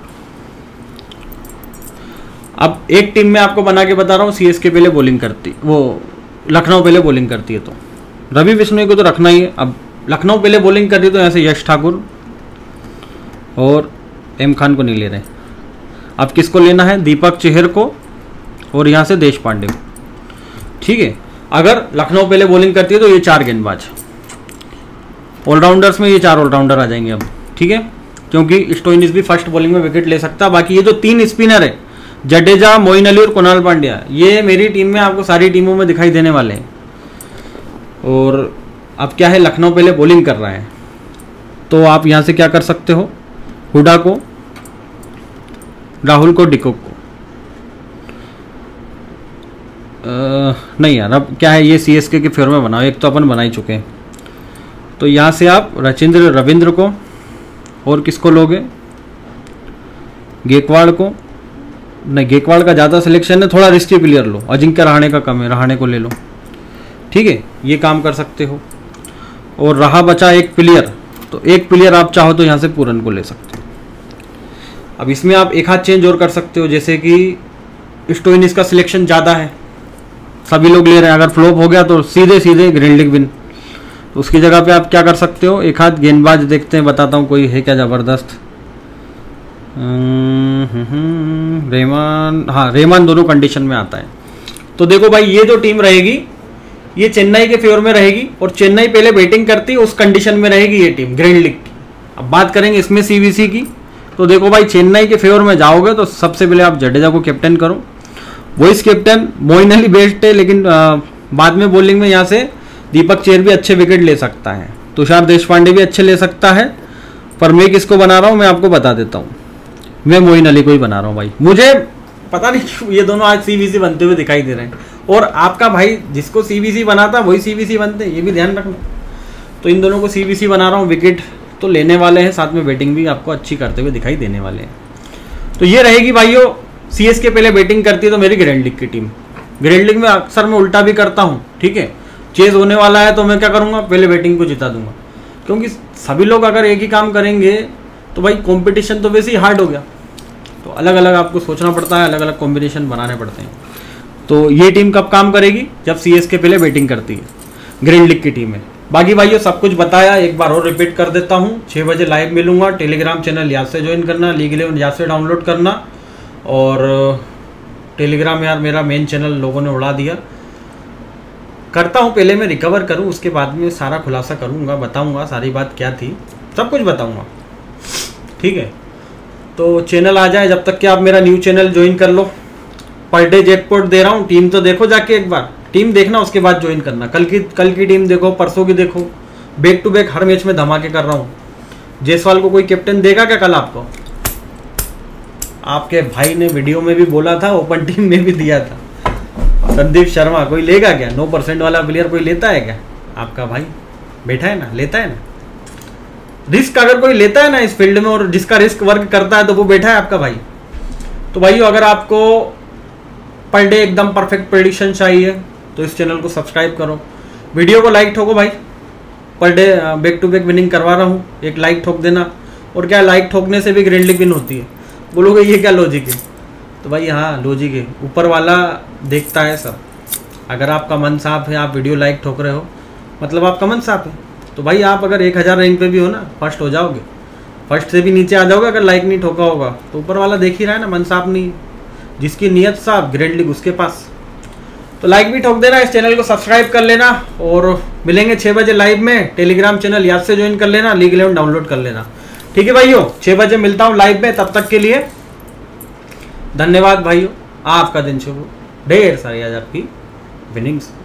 अब एक टीम में आपको बना के बता रहा हूँ, सीएसके पहले बॉलिंग करती, वो लखनऊ पहले बॉलिंग करती है, तो रवि बिश्नोई को तो रखना ही है। अब लखनऊ पहले बॉलिंग कर रही तो यहाँ से यश ठाकुर और एम खान को नहीं ले रहे। अब किसको लेना है, दीपक चेहर को और यहाँ से देश पांडे को, ठीक है। अगर लखनऊ पहले बॉलिंग करती है तो ये चार गेंदबाज ऑलराउंडर्स में, ये चार ऑलराउंडर आ जाएंगे अब, ठीक है, क्योंकि स्टोइनिस भी फर्स्ट बॉलिंग में विकेट ले सकता है। बाकी ये जो तीन स्पिनर है जडेजा, मोइन अली और कुणाल पांड्या, ये मेरी टीम में आपको सारी टीमों में दिखाई देने वाले हैं। और अब क्या है, लखनऊ पहले बॉलिंग कर रहा है तो आप यहाँ से क्या कर सकते हो, हुडा को, राहुल को, डिकोक को, आ, नहीं यार अब क्या है, ये सीएसके के फेवर में बनाओ, एक तो अपन बना ही चुके हैं। तो यहाँ से आप रचिंद्र रविंद्र को और किसको लोगे, गेकवाड़ को, नहीं गेकवाड़ का ज़्यादा सिलेक्शन है, थोड़ा रिस्की प्लेयर लो, अजिंक्य रहाणे का कम है, रहाणे को ले लो, ठीक है, ये काम कर सकते हो। और रहा बचा एक प्लेयर, तो एक प्लेयर आप चाहो तो यहाँ से पूरन को ले सकते हो। अब इसमें आप एक हाथ चेंज और कर सकते हो, जैसे कि स्टोइनिस का सिलेक्शन ज़्यादा है, सभी लोग ले रहे हैं, अगर फ्लॉप हो गया तो सीधे सीधे ग्रैंड लीग विन, तो उसकी जगह पे आप क्या कर सकते हो, एक हाथ गेंदबाज देखते हैं, बताता हूँ कोई है क्या ज़बरदस्त, रेमान, हाँ रेमान दोनों कंडीशन में आता है। तो देखो भाई ये जो टीम रहेगी ये चेन्नई के फेवर में रहेगी और चेन्नई पहले बैटिंग करती है, उस कंडीशन में रहेगी ये टीम ग्रैंड लीग की। अब बात करेंगे इसमें सीवीसी की, तो देखो भाई चेन्नई के फेवर में जाओगे तो सबसे पहले आप जडेजा को कैप्टन करो, vice captain Moeen Ali best है, लेकिन आ, बाद में बॉलिंग में यहाँ से दीपक चेहर भी अच्छे विकेट ले सकता है, तुषार देशपांडे भी अच्छे ले सकता है। पर मैं किसको बना रहा हूँ मैं आपको बता देता हूँ, मैं मोइन अली को ही बना रहा हूँ भाई। मुझे पता नहीं क्यों ये दोनों आज सीवीसी बनते हुए दिखाई दे रहे हैं, और आपका भाई जिसको सीवीसी बनाता वही सीवीसी बनते हैं, ये भी ध्यान रखना। तो इन दोनों को सीवीसी बना रहा हूँ, विकेट तो लेने वाले हैं, साथ में बैटिंग भी आपको अच्छी करते हुए दिखाई देने वाले हैं। तो ये रहेगी भाइयों, सीएसके पहले बैटिंग करती है तो मेरी ग्रैंड लीग की टीम। ग्रैंड लीग में अक्सर मैं उल्टा भी करता हूँ, ठीक है, चेज होने वाला है तो मैं क्या करूँगा, पहले बैटिंग को जिता दूंगा, क्योंकि सभी लोग अगर एक ही काम करेंगे तो भाई कंपटीशन तो वैसे ही हार्ड हो गया, तो अलग अलग आपको सोचना पड़ता है, अलग अलग कॉम्बिनेशन बनाने पड़ते हैं। तो ये टीम कब काम करेगी, जब सीएसके पहले बैटिंग करती है, ग्रैंड लीग की टीम है। बाकी भाइयों सब कुछ बताया, एक बार और रिपीट कर देता हूँ, छः बजे लाइव मिलूंगा, टेलीग्राम चैनल याद से ज्वाइन करना, लीग इलेवन याद से डाउनलोड करना, और टेलीग्राम यार मेरा मेन चैनल लोगों ने उड़ा दिया, करता हूँ पहले मैं रिकवर करूँ, उसके बाद में सारा खुलासा करूँगा, बताऊँगा सारी बात क्या थी, सब कुछ बताऊँगा, ठीक है। तो चैनल आ जाए, जब तक कि आप मेरा न्यू चैनल ज्वाइन कर लो, पर डे जैकपॉट दे रहा हूँ, टीम तो देखो जाके एक बार, टीम देखना उसके बाद ज्वाइन करना, कल की कल की टीम देखो, परसों की देखो, बैक टू बैक हर मैच में धमाके कर रहा हूँ। जायसवाल को कोई कैप्टन देगा क्या कल आपको, आपके भाई ने वीडियो में भी बोला था, ओपन टीम में भी दिया था, संदीप शर्मा कोई लेगा क्या, नौ परसेंट वाला प्लेयर कोई लेता है क्या, आपका भाई बैठा है ना, लेता है ना, रिस्क अगर कोई लेता है ना इस फील्ड में और जिसका रिस्क वर्क करता है तो वो बैठा है आपका भाई। तो भाइयों अगर आपको पर डे एकदम परफेक्ट प्रेडिक्शन चाहिए तो इस चैनल को सब्सक्राइब करो, वीडियो को लाइक ठोको भाई, per day back to back winning करवा रहा हूँ, एक लाइक ठोक देना। और क्या लाइक ठोकने से भी ग्रैंड लीग विन होती है, बोलोगे ये क्या लॉजिक है, तो भाई हाँ लॉजिक है, ऊपर वाला देखता है सब। अगर आपका मन साफ है, आप वीडियो लाइक ठोक रहे हो, मतलब आपका मन साफ है, तो भाई आप अगर एक हज़ार रैंक पे भी हो ना, फर्स्ट हो जाओगे, फर्स्ट से भी नीचे आ जाओगे अगर लाइक नहीं ठोका होगा, तो ऊपर वाला देख ही रहा है ना, मन साफ नहीं, जिसकी नीयत साफ ग्रैंड लीग उसके पास। तो लाइक भी ठोक देना, इस चैनल को सब्सक्राइब कर लेना, और मिलेंगे छः बजे लाइव में, टेलीग्राम चैनल याद से ज्वाइन कर लेना, लीग इलेवन डाउनलोड कर लेना, ठीक है भाइयों। छः बजे मिलता हूँ लाइव में, तब तक के लिए धन्यवाद भाइयों, आपका दिन शुभ हो, ढेर सारी आज आपकी विनिंग्स।